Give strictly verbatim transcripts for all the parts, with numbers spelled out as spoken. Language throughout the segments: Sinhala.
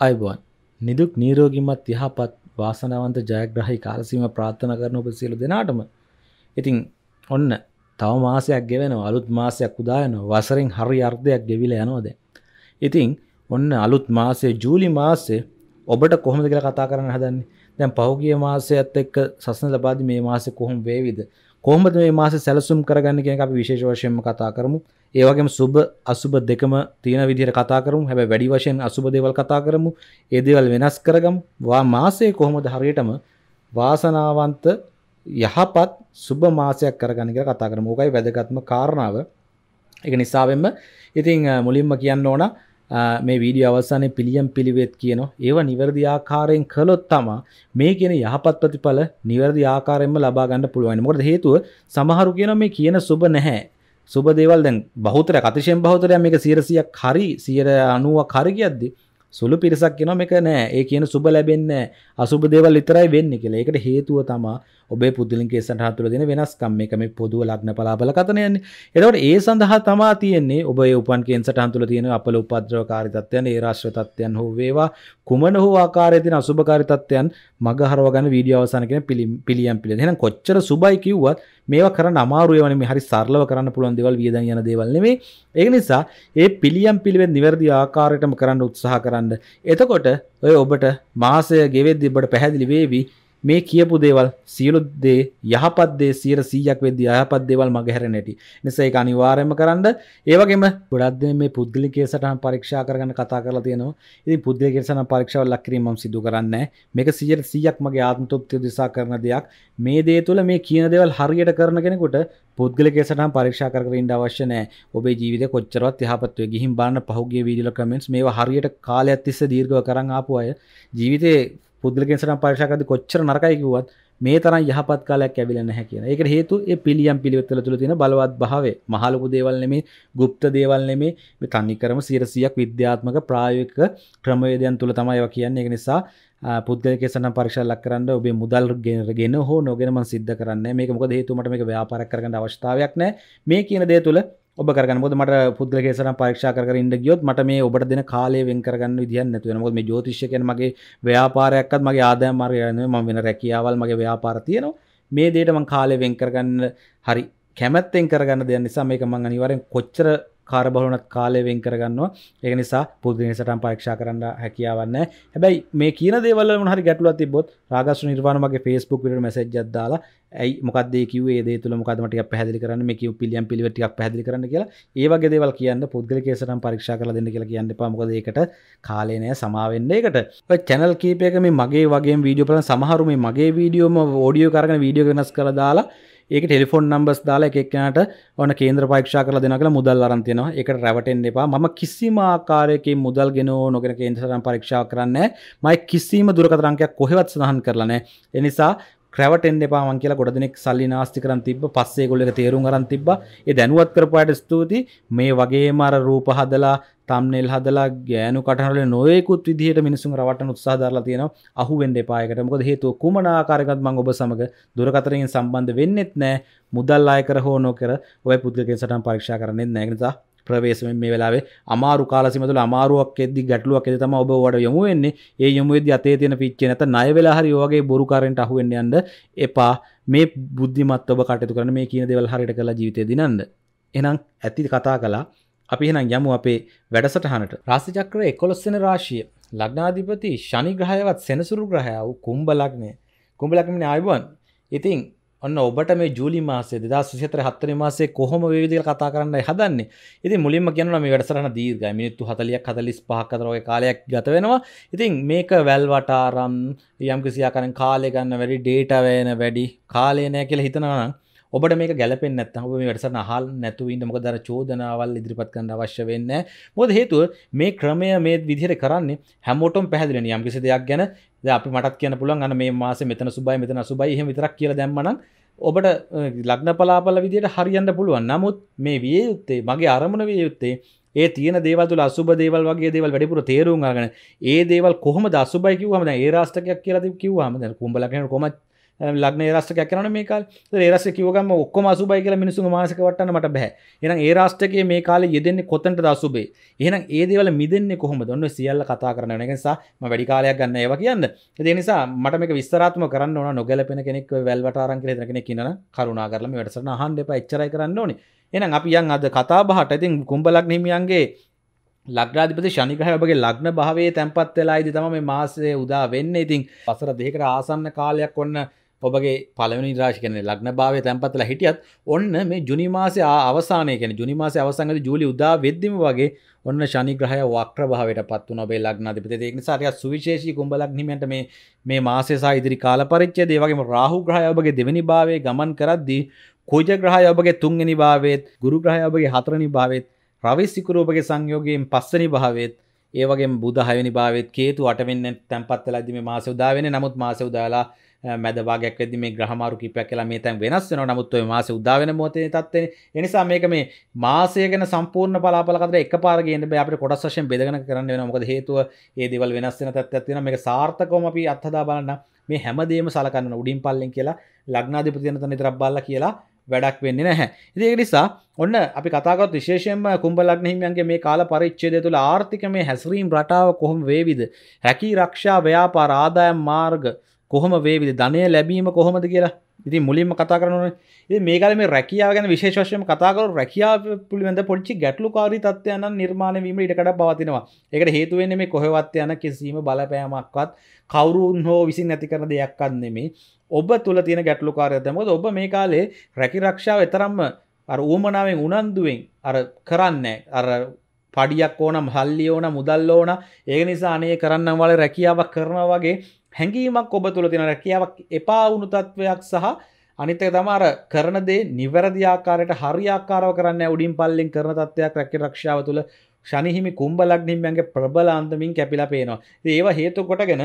අයිබෝන් නිදුක් නිරෝගීමත් යහපත් වාසනාවන්ත ජයග්‍රහී කාල සීමාව ප්‍රාර්ථනා කරන ඔබ සියලු දෙනාටම. ඉතින් ඔන්න තව මාසයක් ගෙවෙනවා, අලුත් මාසයක් උදා වෙනවා. වසරෙන් හරි අර්ධයක් ගෙවිලා යනවා දැන්. ඉතින් ඔන්න අලුත් මාසයේ ජූලි මාසයේ ඔබට කොහොමද කියලා කතා කරන්න හදන්නේ. දැන් පහුගිය මාසයත් එක්ක සසන ලබාදී මේ මාසේ කොහොම වේවිද? කොහොමද මේ මාසේ සැලසුම් කරගන්නේ කියන එක අපි විශේෂ වශයෙන්ම කතා කරමු. ඒ වගේම සුබ අසුබ දෙකම තියෙන විදිහට කතා කරමු. හැබැයි වැඩි වශයෙන් අසුබ දේවල් කතා කරමු. ඒ දේවල් වෙනස් කරගමු. වා මාසයේ කොහොමද හරියටම වාසනාවන්ත යහපත් සුබ මාසයක් කරගන්න කියලා කතා කරමු. ඕකයි වැදගත්ම කාරණාව. ඒක නිසාවෙන්ම ඉතින් මුලින්ම කියන්න ඕන මේ වීඩියෝ අවසානයේ පිළියම් පිළිවෙත් කියනවා. ඒව නිවැරදි ආකාරයෙන් කළොත් තමයි මේ කියන යහපත් ප්‍රතිඵල නිවැරදි ආකාරයෙන්ම ලබා ගන්න පුළුවන්. මොකද හේතුව සමහරු කියනවා මේ කියන සුබ නැහැ. සුබ දේවල් දැන් බහුතරයක් අතිශයින් බහුතරයක් මේක සියයට සීයක් හරි සියයට අනූවක් හරි කියද්දි සුළු පිරිසක් කියනවා මේක නෑ. ඒ කියන සුබ ලැබෙන්නේ නෑ. අසුබ දේවල් විතරයි වෙන්නේ කියලා. ඒකට හේතුව තමයි ඔබේ පුද්ගලිකයේ සටහන් තුළ දෙන වෙනස්කම්. මේක මේ පොදුව ලග්න පලාබල කතන යන්නේ. එතකොට ඒ සඳහා තමයි තියෙන්නේ ඔබ ඒ උපන් කේන් සටහන් තුළ තියෙන අපල උපද්‍රවකාරී තත්ත්වයන්, ඒ රාශ්‍ර තත්ත්වයන් හෝ වේවා කුමන හෝ ආකාරයේ තියෙන අසුබකාරී තත්ත්වයන් මග හරව ගන්න වීඩියෝ අවසාන කියන පිළියම් පිළිද. එහෙනම් කොච්චර සුබයි කිව්වත් මේවා කරන්න අමාරු ඒවා නෙමෙයි. හරි සරලව කරන්න පුළුවන් දේවල් වියදම් යන දේවල් නෙමෙයි. ඒක නිසා ඒ පිළියම් පිළිවෙත් නිවැරදි ආකාරයටම කරන්න උත්සාහ කරන්න. එතකොට ඔය ඔබට මාසය ගෙවෙද්දි ඔබට පැහැදිලි වේවි මේ කියපු දේවල් සියලු දේ යහපත් දේ සියයට සීයක් වෙද්දී යහපත් දේවල් මග හැරෙන හැටි. නිසා ඒක අනිවාර්යයෙන්ම කරන්න. ඒ වගේම ගොඩක් දෙනෙක් මේ පුද්ගලිකයේ සටහන් පරීක්ෂා කරගන්න කතා කරලා තියෙනවා. ඉතින් පුද්ගලිකයේ සටහන් පරීක්ෂාවල් ලක් කිරීම මම සිදු කරන්නේ නැහැ. මේක සියයට සීයක් මගේ ආත්ම තෘප්තිය දිසා කරන දෙයක්. මේ දේ තුළ මේ කියන දේවල් හරියට කරන කෙනෙකුට පුද්ගලිකයේ සටහන් පරීක්ෂා කර කර ඉන්න අවශ්‍ය නැහැ. ඔබේ ජීවිතේ කොච්චරවත් යහපත් වේ. ගිහින් බලන්න පහුගිය වීඩියෝ කමෙන්ට්ස් මේවා හරියට කාලයක් තිස්සේ දීර්ඝව කරන් ආපු අය ජීවිතේ පුද්ගලිකයන් සටහන් පරීක්ෂා කරද්දී කොච්චර නරකයි කිව්වත් මේ තරම් යහපත් කාලයක් ලැබිලා නැහැ කියන. ඒකට හේතුව ඒ පිළියම් පිළිවෙත් වල තුල තියෙන බලවත් භාවය. මහ ලොකු දේවල් නෙමෙයි, গুপ্ত දේවල් නෙමෙයි. මේ තනිකරම සියයට සීයක් විද්‍යාත්මක ප්‍රායෝගික ක්‍රමවේදයන් තුල තමයි ඒවා කියන්නේ. ඒක නිසා පුද්ගලිකයන් සටහන් පරීක්ෂා ලක් කරන්න ඔබේ මුදල් ගෙන හෝ නොගෙන මම සිද්ධ කරන්නේ. මේක මොකද හේතුව මට මේක ව්‍යාපාරයක් කරගන්න අවශ්‍යතාවයක් නැහැ. මේ කියන දේ තුල ඔබ කරගන්න. මොකද මට පුද්ගලිකයේ සටහන් පරීක්ෂා කර කර ඉන්න ගියොත් මට මේ ඔබට දෙන කාලය වෙන් කරගන්න විදියක් නැතු වෙනවා. මොකද මේ ජ්‍යොතිෂය කියන්නේ මගේ ව්‍යාපාරයක්වත් මගේ ආදායම් මාර්ගයක් නෙවෙයි. මම වෙන රැකියාවල් මගේ ව්‍යාපාර තියෙනවා. මේ දෙයට මම කාලය වෙන් කරගන්න හරි කැමැත්තෙන් කරගන්න දෙයක් නිසා මේක මම අනිවාර්යෙන් කොච්චර කාර්යබහුලවත් කාලය වෙන් කරගන්නවා. ඒක නිසා පුද්ගලිකයේ සටහන් පරීක්ෂා කරන්න හැකියාවක් නැහැ. හැබැයි මේ කියන දේවල් වල මොන හරි ගැටලුවක් තිබ්බොත් රාගස්තු නිර්වාණ මගේ Facebook වීඩියෝට මැසේජ් එකක් දාලා ඇයි මොකක්ද ඒ කිව්වේ ඒ දේ තුල මොකද්ද මට ටිකක් පැහැදිලි කරන්න මේ කියු පිළියම් පිළිවෙත් ටිකක් පැහැදිලි කරන්න කියලා ඒ වගේ දේවල් කියන්න පුද්ගලිකයේ සටහන් පරීක්ෂා කරලා දෙන්න කියලා කියන්න එපා. මොකද ඒකට කාලේ නෑ සමා වෙන්න ඒකට. ඔය channel කීපයක මේ මගේ වගේම වීඩියෝ බලන සමහරු මේ මගේ වීඩියෝම ඔඩියෝ කරගෙන වීඩියෝ වෙනස් කරලා දාලා ඒක ටෙලිෆෝන් නම්බර්ස් දාලා එක එක්කෙනාට ඕන කේන්ද්‍ර පරීක්ෂා කරලා දෙනවා කියලා මුදල් අරන් තියනවා. ඒකට රැවටෙන්න එපා. මම කිසිම ආකාරයකින් මුදල් ගෙනව නොගෙන කේන්ද්‍ර සටහන් පරීක්ෂා කරන්නේ නැහැ. මම කිසිම දුරකථන අංකයක් කොහෙවත් සඳහන් කරලා නැහැ. ඒ නිසා ක්‍රැවටෙන්න එපා මං කියලා ගොඩ දෙනෙක් සල්ලි නාස්ති කරන් තිබ්බ. පස්සේ ඒගොල්ලෝ එක තේරුම් අරන් තිබ්බා. ඒ දැනුවත් කරපුවාට ස්තුතියි. මේ වගේම අර රූප හදලා තම්නෙල් හදලා ගෑනු කටහඬ වල නොයෙකුත් විදිහට මිනිසුන් රවට්ටන උත්සාහ දරලා තියෙනවා. අහු වෙන්න එපා ඒකට. මොකද හේතුව කුමන ආකාරයකවත් මම ඔබ සමග දුරකථනයෙන් සම්බන්ධ වෙන්නෙත් නැහැ. මුදල් අය කර හෝ නොකර ඔය පුද්ගලිකයන් සටහන් පරීක්ෂා කරන්නෙත් නැහැ. ඒ නිසා ප්‍රවේශමෙන් මේ වෙලාවේ අමාරු කාල සීමාව තුළ අමාරුවක් එද්දි ගැටලුවක් එද්දි තමයි ඔබ ඔයාලට යොමු වෙන්නේ. ඒ යොමු වෙද්දි අතේ තියෙන පිච්චේ නැත්නම් ණය වෙලා හරි ඔය වගේ බොරු කාරෙන්ට අහු වෙන්න යන්න එපා. මේ බුද්ධිමත් ඔබ කටයුතු කරන්න මේ කියන දේවල් හරියට කරලා ජීවිතේ දිනන්න. එහෙනම් ඇති කතා කළා. අපි එහෙනම් යමු අපේ වැඩසටහනට. රාශි චක්‍රයේ එකොළොස් වෙනි රාශිය. ලග්නාධිපති ශනි ග්‍රහයවත් සෙනසුරු ග්‍රහය වූ කුම්භ ලග්නය. කුම්භ ලග්නේ ආයුබෝවන්. ඉතින් ඔන්න ඔබට මේ ජූලි මාසයේ දෙදාස් විසි හතර හත් වෙනි මාසයේ කොහොම වේවිද කියලා කතා කරන්නයි හදන්නේ. ඉතින් මුලින්ම කියනවා මේ වැඩසටහන දීර්ඝයි. මිනිත්තු හතළියක් හතළිස් පහක් අතර වගේ කාලයක් ගත වෙනවා. ඉතින් මේක වැල්වට ආරම් යම් කිසි ආකාරයෙන් කාලය ගන්න වැඩි, data වැයන වැඩි, කාලය නැහැ කියලා හිතනවා නම් ඔබට මේක ගැලපෙන්නේ නැත්නම් ඔබ මේ වැඩසටහන අහන්න නැතුව ඉන්න. මොකද අර චෝදනාවල් ඉදිරිපත් කරන්න අවශ්‍ය වෙන්නේ නැහැ. මොකද හේතුව මේ ක්‍රමය මේ විදිහට කරන්නේ හැමෝටම පැහැදිලි වෙන යම් කිසි දෙයක් ගැන දැන් අපි මටත් කියන්න පුළුවන් අන්න මේ මාසේ මෙතන සුබයි මෙතන අසුබයි එහෙම විතරක් කියලා දැම්මනම් ඔබට ලග්න පලාපල විදියට හරියන්න පුළුවන්. නමුත් මේ විය යුත්තේ මගේ අරමුණ විය යුත්තේ ඒ තියෙන දේවල් තුළ අසුබ දේවල් වගේ දේවල් වැඩිපුර තේරුම් අරගෙන ඒ දේවල් කොහොමද අසුබයි කිව්වම දැන් ඒ රාෂ්ටකයක් කියලා කිව්වම දැන් කුම්භ ලග්නේට කොහොමද ලග්න ඒ රාශියක් කරනවනේ මේ කාලේ. ඒතර ඒ රාශිය කිව්ව ගමන් ඔක්කොම අසුබයි කියලා මිනිසුන්ගේ මානසික වටන්න මට බෑ. එහෙනම් ඒ රාශියේ මේ කාලේ යෙදෙන්නේ කොතනටද අසුබේ? එහෙනම් ඒ දේවල් මිදෙන්නේ කොහොමද? ඔන්න ඔය සියල්ල කතා කරන්න වෙන. ඒ නිසා මම වැඩි කාලයක් ගන්න ඒවා කියන්න. ඒ නිසා මට මේක විස්තරාත්මක කරන්න ඕන නොගැලපෙන කෙනෙක් ඔය වැල්වට අරන් කියලා හිතන කෙනෙක් ඉන්නනම් කරුණා කරලා මේ වැඩසටහන අහන්න එපා. එච්චරයි කරන්න ඕනේ. එහෙනම් අපි යන් අද කතා බහට. ඉතින් කුම්භ ලග්න හිමියන්ගේ ලග්නාධිපති ශනි ග්‍රහය ඔබගේ ලග්න භාවයේ තැන්පත් වෙලා ඉදි තමයි මේ මාසයේ උදා වෙන්නේ. ඉතින් වසර දෙකකට ආසන්න කාලයක් ඔන්න ඔබගේ පළවෙනි රාශිය කියන්නේ ලග්න භාවයේ තැන්පත් වෙලා හිටියත් ඔන්න මේ ජුනි මාසයේ අවසානයේ කියන්නේ ජුනි මාසයේ අවසානයේදී ජූලි උදා වෙද්දිම වගේ ඔන්න ශනි ග්‍රහය වක්‍ර භාවයටපත් වුණා ඔබේ ලග්නාධිපති. ඒක නිසා හරියට සුවිශේෂී කුම්භ ලග්න හිමියන්ට මේ මේ මාසයේ සහ ඉදිරි කාල පරිච්ඡේදය ඒ වගේම රාහු ග්‍රහය ඔබගේ දෙවෙනි භාවයේ ගමන් කරද්දී කුජ ග්‍රහය ඔබගේ තුන්වෙනි භාවයේත් ගුරු ග්‍රහය ඔබගේ හතරවෙනි භාවයේත් රවි සිකුරු ඔබගේ සංයෝගයෙන් පස්වෙනි භාවයේත් ඒ වගේම බුධ හයවෙනි භාවයේත් කේතු අටවෙනි තැන්පත් වෙලා ඉදි මේ මාසෙ උදා වෙන්නේ. නමුත් මාසෙ උදා වෙලා මැද භාගයක් වෙද්දි මේ ග්‍රහ මාරු කීපයක් කියලා මේ තැන් වෙනස් වෙනවා. නමුත් ඔය මාසෙ උදා වෙන මොහොතේ තත්ත්වනේ. ඒ නිසා මේක මේ මාසය ගැන සම්පූර්ණ බලාපල කතර එකපාර ගේන්න බෑ. අපිට කොටස් වශයෙන් බෙදගෙන කරන්න වෙනවා. මොකද හේතුව මේ දේවල් වෙනස් වෙන තත්ත්වයක් තියෙනවා. මේක සාර්ථකවම අපි අත්හදා බලන්න මේ හැමදේම සලකන්න ඕන. උඩින් පල්ලෙන් කියලා ලග්නාධිපති වෙන තැන විතරක් බලලා කියලා වැඩක් වෙන්නේ නැහැ. ඉතින් ඒක නිසා ඔන්න අපි කතා කරත් විශේෂයෙන්ම කුම්භ ලග්න හිමියන්ගේ මේ කාල පරිච්ඡේදය තුළ ආර්ථික මේ හැසිරීම් රටාව කොහොම වේවිද? රැකී ආරක්ෂා ව්‍යාපාර ආදායම් මාර්ග කොහොම වේවිද? ධනය ලැබීම කොහොමද කියලා ඉතින් මුලින්ම කතා කරන්න ඕනේ. ඉතින් මේ කාලේ මේ රැකියාව ගැන විශේෂ වශයෙන් කතා කරලා රැකියාව පිළිබඳ පොඩි ගැටලුකාරී තත්ත්වයන් නම් නිර්මාණය වීමට ඉඩකඩ පවතිනවා. ඒකට හේතු වෙන්නේ මේ කොහෙවත් යන කිසිම බලපෑමක්වත් කවුරුන් හෝ විසින් නැති කරන දෙයක්වත් නෙමෙයි. ඔබ තුල තියෙන ගැටලුකාරීත්වය. මොකද ඔබ මේ කාලේ රැකී ආරක්ෂාව තරම්ම අර ඌමනාවෙන් උනන්දුවෙන් අර කරන්නේ අර පඩියක් ඕන, මහල්ලි ඕන, මුදල් ඕන. ඒක නිසා අනේ කරන්නම් වල රැකියාවක් කරනවා වගේ හැඟීමක් ඔබ තුල තියෙන රැකියාවක් එපා වුණු තත්වයක් සහ අනිත් එක තමයි අර කරන දේ නිවැරදි ආකාරයට හරියාකාරව කරන්නේ උඩින් පල්ලෙන් කරන තත්වයක් රැකී ආරක්ෂාව තුල ශනි හිමි කුම්භ ලග්න හිමියන්ගේ ප්‍රබල අන්දමින් කැපිලා පේනවා. ඉතින් ඒවා හේතු කොටගෙන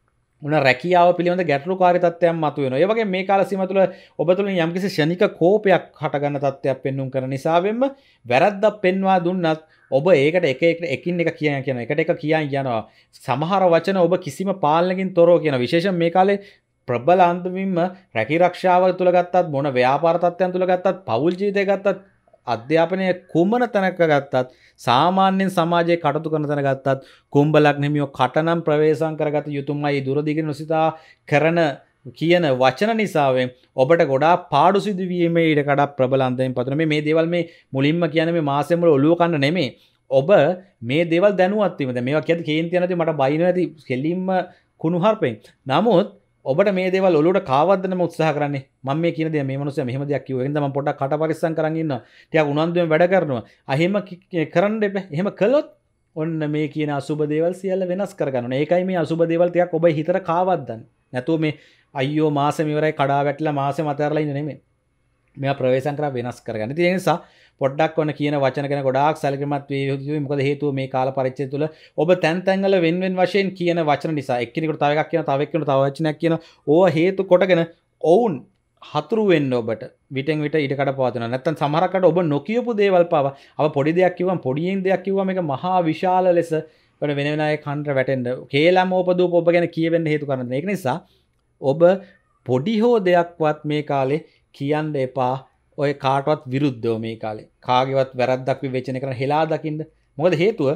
උන රැකියාව පිළිබඳ ගැටලුකාරී තත්ත්වයන් මතුවෙනවා. ඒ වගේම මේ කාල සීමාව තුළ ඔබ තුළින් යම්කිසි ශනික කෝපයක් හටගන්න තත්ත්වයක් පෙන්වුම් කරන නිසාවෙන්ම වැරද්දක් පෙන්වා දුන්නත් ඔබ ඒකට එක එක එකින් එක කියන කියන එකට එක කියන් යනවා. සමහර වචන ඔබ කිසිම පාලනකින් තොරව කියන. විශේෂයෙන් මේ කාලේ ප්‍රබල අන්දමින්ම රැකී ආරක්ෂාව තුළ ගත්තත් මොන ව්‍යාපාර තත්ත්වයන් තුළ ගත්තත් පෞල් ජීවිතය ගත්තත් අධ්‍යාපනයේ කුමන තැනක ගත්තත් සාමාන්‍යයෙන් සමාජයේ කටයුතු කරන තැන ගත්තත් කුම්භ ලග්න හිමියෝ කටනම් ප්‍රවේශම් කරගත යුතුමයි. දුරදිග නොසිතා කරන කියන වචන නිසාවෙන් ඔබට ගොඩාක් පාඩු සිදු වීමේ ඉඩ කඩක් ප්‍රබල අන්දමින් පතුන. මේ මේ දේවල් මේ මුලින්ම කියන්නේ මේ මාසෙම වල ඔළුව කන්න නෙමෙයි. ඔබ මේ දේවල් දැනුවත් වීම. දැන් මේවා කියද්දි කේන්ති යනදී මට බයින නැති කෙලින්ම කුණු හarpෙන්. නමුත් ඔබට මේ දේවල් ඔලුවට කාවද්දනම උත්සාහ කරන්නේ. මම මේ කියන දේ මේ මිනිස්සයා මෙහෙම දෙයක් කිව්වා. එහෙනම් මම පොඩ්ඩක් කට පරිස්සම් කරන් ඉන්නවා. ටිකක් උනන්දුවෙන් වැඩ කරනවා. අහෙම කරන්න එපා. එහෙම කළොත් ඔන්න මේ කියන අසුබ දේවල් සියල්ල වෙනස් කරගන්න ඕනේ. ඒකයි මේ අසුබ දේවල් ටිකක් ඔබේ හිතට කාවද්දන්නේ. නැතුව මේ අයියෝ මාසෙම ඉවරයි කඩා වැටිලා මාසෙම අතහැරලා ඉන්න නෙමෙයි. මේවා ප්‍රවේශම් කරලා වෙනස් කරගන්න. ඉතින් ඒ නිසා පොඩ්ඩක් ඔන්න කියන වචන ගැන ගොඩාක් සැලකිලිමත් වේ යුතුයි. මොකද හේතුව මේ කාල පරිච්ඡේදය තුළ ඔබ තැන් තැන් වල වෙන වෙන වශයෙන් කියන වචන නිසා එක්කෙනෙකුට තව එකක් කියනවා, තව එක්කෙනෙකුට තව වචනයක් කියනවා. ඕවා හේතු කොටගෙන ඔවුන් හතුරු වෙන්න ඔබට විටෙන් විට ඊට කඩ පවතිනවා. නැත්තම් සමහරකට ඔබ නොකියපු දේවල් පාවා අව පොඩි දෙයක් කිව්වම පොඩියෙන් දෙයක් කිව්වම මේක මහා විශාල ලෙස වෙන වෙන අය කන්ට වැටෙන්න කේලම් ඕපදූප ඔබ ගැන කියවෙන්න හේතු කරන. ඒක නිසා ඔබ පොඩි හෝ දෙයක්වත් මේ කාලේ කියන්න එපා. ඔය කාටවත් විරුද්ධව මේ කාලේ කාගේවත් වැරද්දක් විවේචනය කරන හෙලා දකින්න. මොකද හේතුව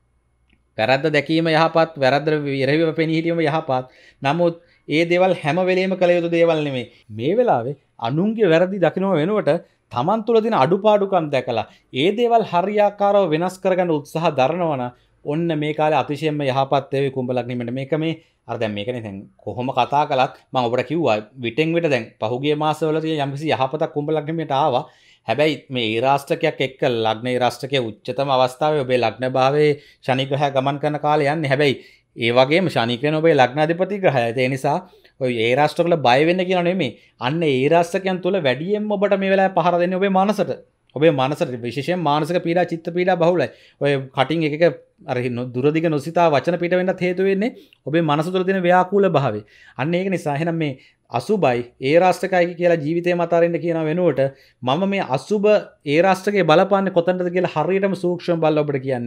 වැරද්ද දැකීම යහපත්, වැරද්ද ඉරවිව පෙනී හිටීම යහපත්. නමුත් ඒ දේවල් හැම වෙලෙම කළ යුතු දේවල් නෙමෙයි. මේ වෙලාවේ අනුන්ගේ වැරදි දකින්න වෙනුවට Taman තුල තියෙන අඩුපාඩුකම් දැකලා ඒ දේවල් හරියාකාරව වෙනස් කරගන්න උත්සාහ දරනවා නම් ඔන්න මේ කාලේ අතිශයින්ම යහපත් වේවි කුම්භ ලග්නෙ. මෙන්න මේක මේ අර දැන් මේකනේ දැන් කොහොම කතා කළත් මම ඔබට කිව්වා විටෙන් විට දැන් පහුගිය මාසවල තියෙන යම්කිසි යහපතක් කුම්භ ලග්නෙට ආවා. හැබැයි මේ ඒ රාෂ්ටකයක් එක්ක ලග්න ඒ රාෂ්ටකයේ උච්චතම අවස්ථාවේ ඔබේ ලග්න භාවයේ ශනි ග්‍රහය ගමන් කරන කාලේ යන්නේ. හැබැයි ඒ වගේම ශනි කියන ඔබේ ලග්නාධිපති ග්‍රහයයි. ඒ නිසා ඔය ඒ රාෂ්ට්‍රවල බය වෙන්න කියන නෙමෙයි. අන්න ඒ රාෂ්ට්‍රකයන් තුල වැඩියෙන්ම ඔබට මේ වෙලාවේ පහර දෙන්නේ ඔබේ මනසට. ඔබේ මනසට විශේෂයෙන් මානසික පීඩා, චිත්ත පීඩා බහුලයි. ඔය කටින් එක එක අර දුරදිග නොසිතා වචන පිට වෙන්නත් හේතු වෙන්නේ ඔබේ මනස තුළ තියෙන ව්‍යාකූල භාවය. අන්න ඒක නිසා එහෙනම් මේ අසුබයි ඒ රාෂ්ට්‍රකයි කියලා ජීවිතේ මත අරින්න කියන වෙනුවට මම මේ අසුබ ඒ රාෂ්ට්‍රකේ බලපාන්නේ කොතනද කියලා හරියටම සූක්ෂම බලලා ඔබට කියන්නේ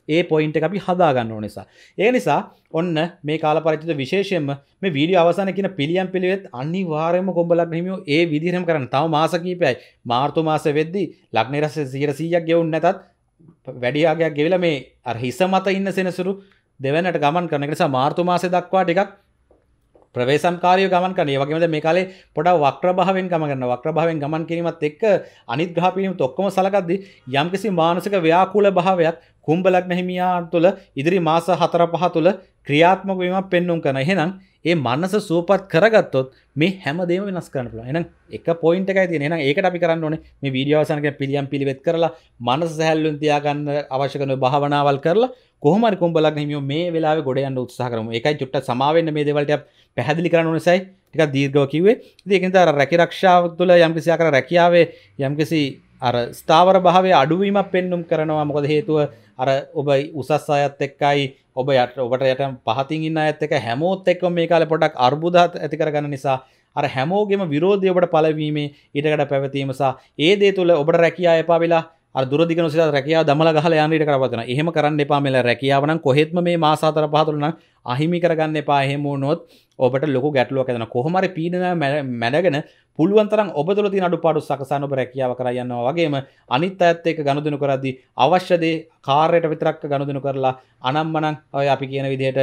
ඒ පොයින්ට් එක අපි හදා ගන්න ඕන නිසා. ඒ නිසා ඔන්න මේ කාල පරිච්ඡේද විශේෂයෙන්ම මේ වීඩියෝ අවසානයේ කියන පිළියම් පිළිවෙත් අනිවාර්යයෙන්ම කොඹ ලග්න හිමියෝ ඒ විදිහටම කරන්න. තව මාස කිහිපයයි. මාර්තු මාසෙ වෙද්දි ලග්නේ රස සීයට සීයක් ගෙවුන් නැතත් වැඩි ආගයක් ගෙවිලා මේ අර හිස මත ඉන්න සෙනසුරු දෙවැන්නට ගමන් කරන. ඒ නිසා මාර්තු මාසෙ දක්වා ටිකක් ප්‍රවේශම්කාරීව ගමන් කරන. ඒ වගේම මේ කාලේ පොඩක් වක්‍ර භාවයෙන් ගමන් කරනවා. වක්‍ර භාවයෙන් ගමන් කිරීමත් එක්ක අනිත් ග්‍රහ පිළිමත් ඔක්කොම සලකද්දී යම්කිසි මානසික ව්‍යාකූල භාවයක් කුම්භ ලග්න හිමියා තුළ ඉදිරි මාස හතර පහ තුළ ක්‍රියාත්මක වීමක් පෙන්වුම් කරන. එහෙනම් ඒ මනස සූපත් කරගත්තොත් මේ හැමදේම වෙනස් කරන්න පුළුවන්. එහෙනම් එක පොයින්ට් එකයි තියෙන්නේ. එහෙනම් ඒකට අපි කරන්න ඕනේ මේ වීඩියෝ අවසන් කරන පිළියම් පිළිවෙත් කරලා මනස සැහැල්ලුවෙන් තියාගන්න අවශ්‍ය කරන භාවනාවල් කරලා කොහොම හරි කුම්භ ලග්න හිමියෝ මේ වෙලාවේ ගොඩ යන්න උත්සාහ කරමු. ඒකයි චුට්ටක් සමා වෙන්න මේ දේවල් ටික පැහැදිලි කරන්න ඕනේසයි ටිකක් දීර්ඝව කිව්වේ. ඉතින් ඒක නිසා අර රැකිරක්ෂාව තුළ යම්කිසි ආකාර රැකියාවේ යම්කිසි අර ස්ථාවර භාවයේ අඩුවීමක් පෙන්눔 කරනවා. මොකද හේතුව අර ඔබ උසස් අයත් එක්කයි ඔබ යට ඔබට යට පහතින් ඉන්න අයත් එක්ක හැමෝත් එක්කම මේ කාලේ පොඩක් අර්බුද ඇති කරගන්න නිසා අර හැමෝගෙම විරෝධය ඔබට පළවීමේ ඊටකට පැවතීම සහ ඒ දේ තුළ ඔබට රැකියාව එපා වෙලා අර දුරදිග නොසිතා රැකියාව දමලා ගහලා යන්න ඊට කරපතන. එහෙම කරන්න එපා. මෙල රැකියාව නම් කොහෙත්ම මේ මාස හතර පහ තුළ නම් අහිමි කරගන්න එපා. එහෙම වුණොත් ඔබට ලොකු ගැටලුවක් ඇතිවෙනවා. කොහොම හරි පීඩන මැඩගෙන පුළුවන් තරම් ඔබ තුළ තියෙන අඩුපාඩු සකසන ඔබ රැකියාව කරා යනවා වගේම අනිත් අයත් එක්ක ගනුදෙනු කරද්දී අවශ්‍ය දේ කාර්යයට විතරක් ගනුදෙනු කරලා අනම්මනම් ඔය අපි කියන විදිහට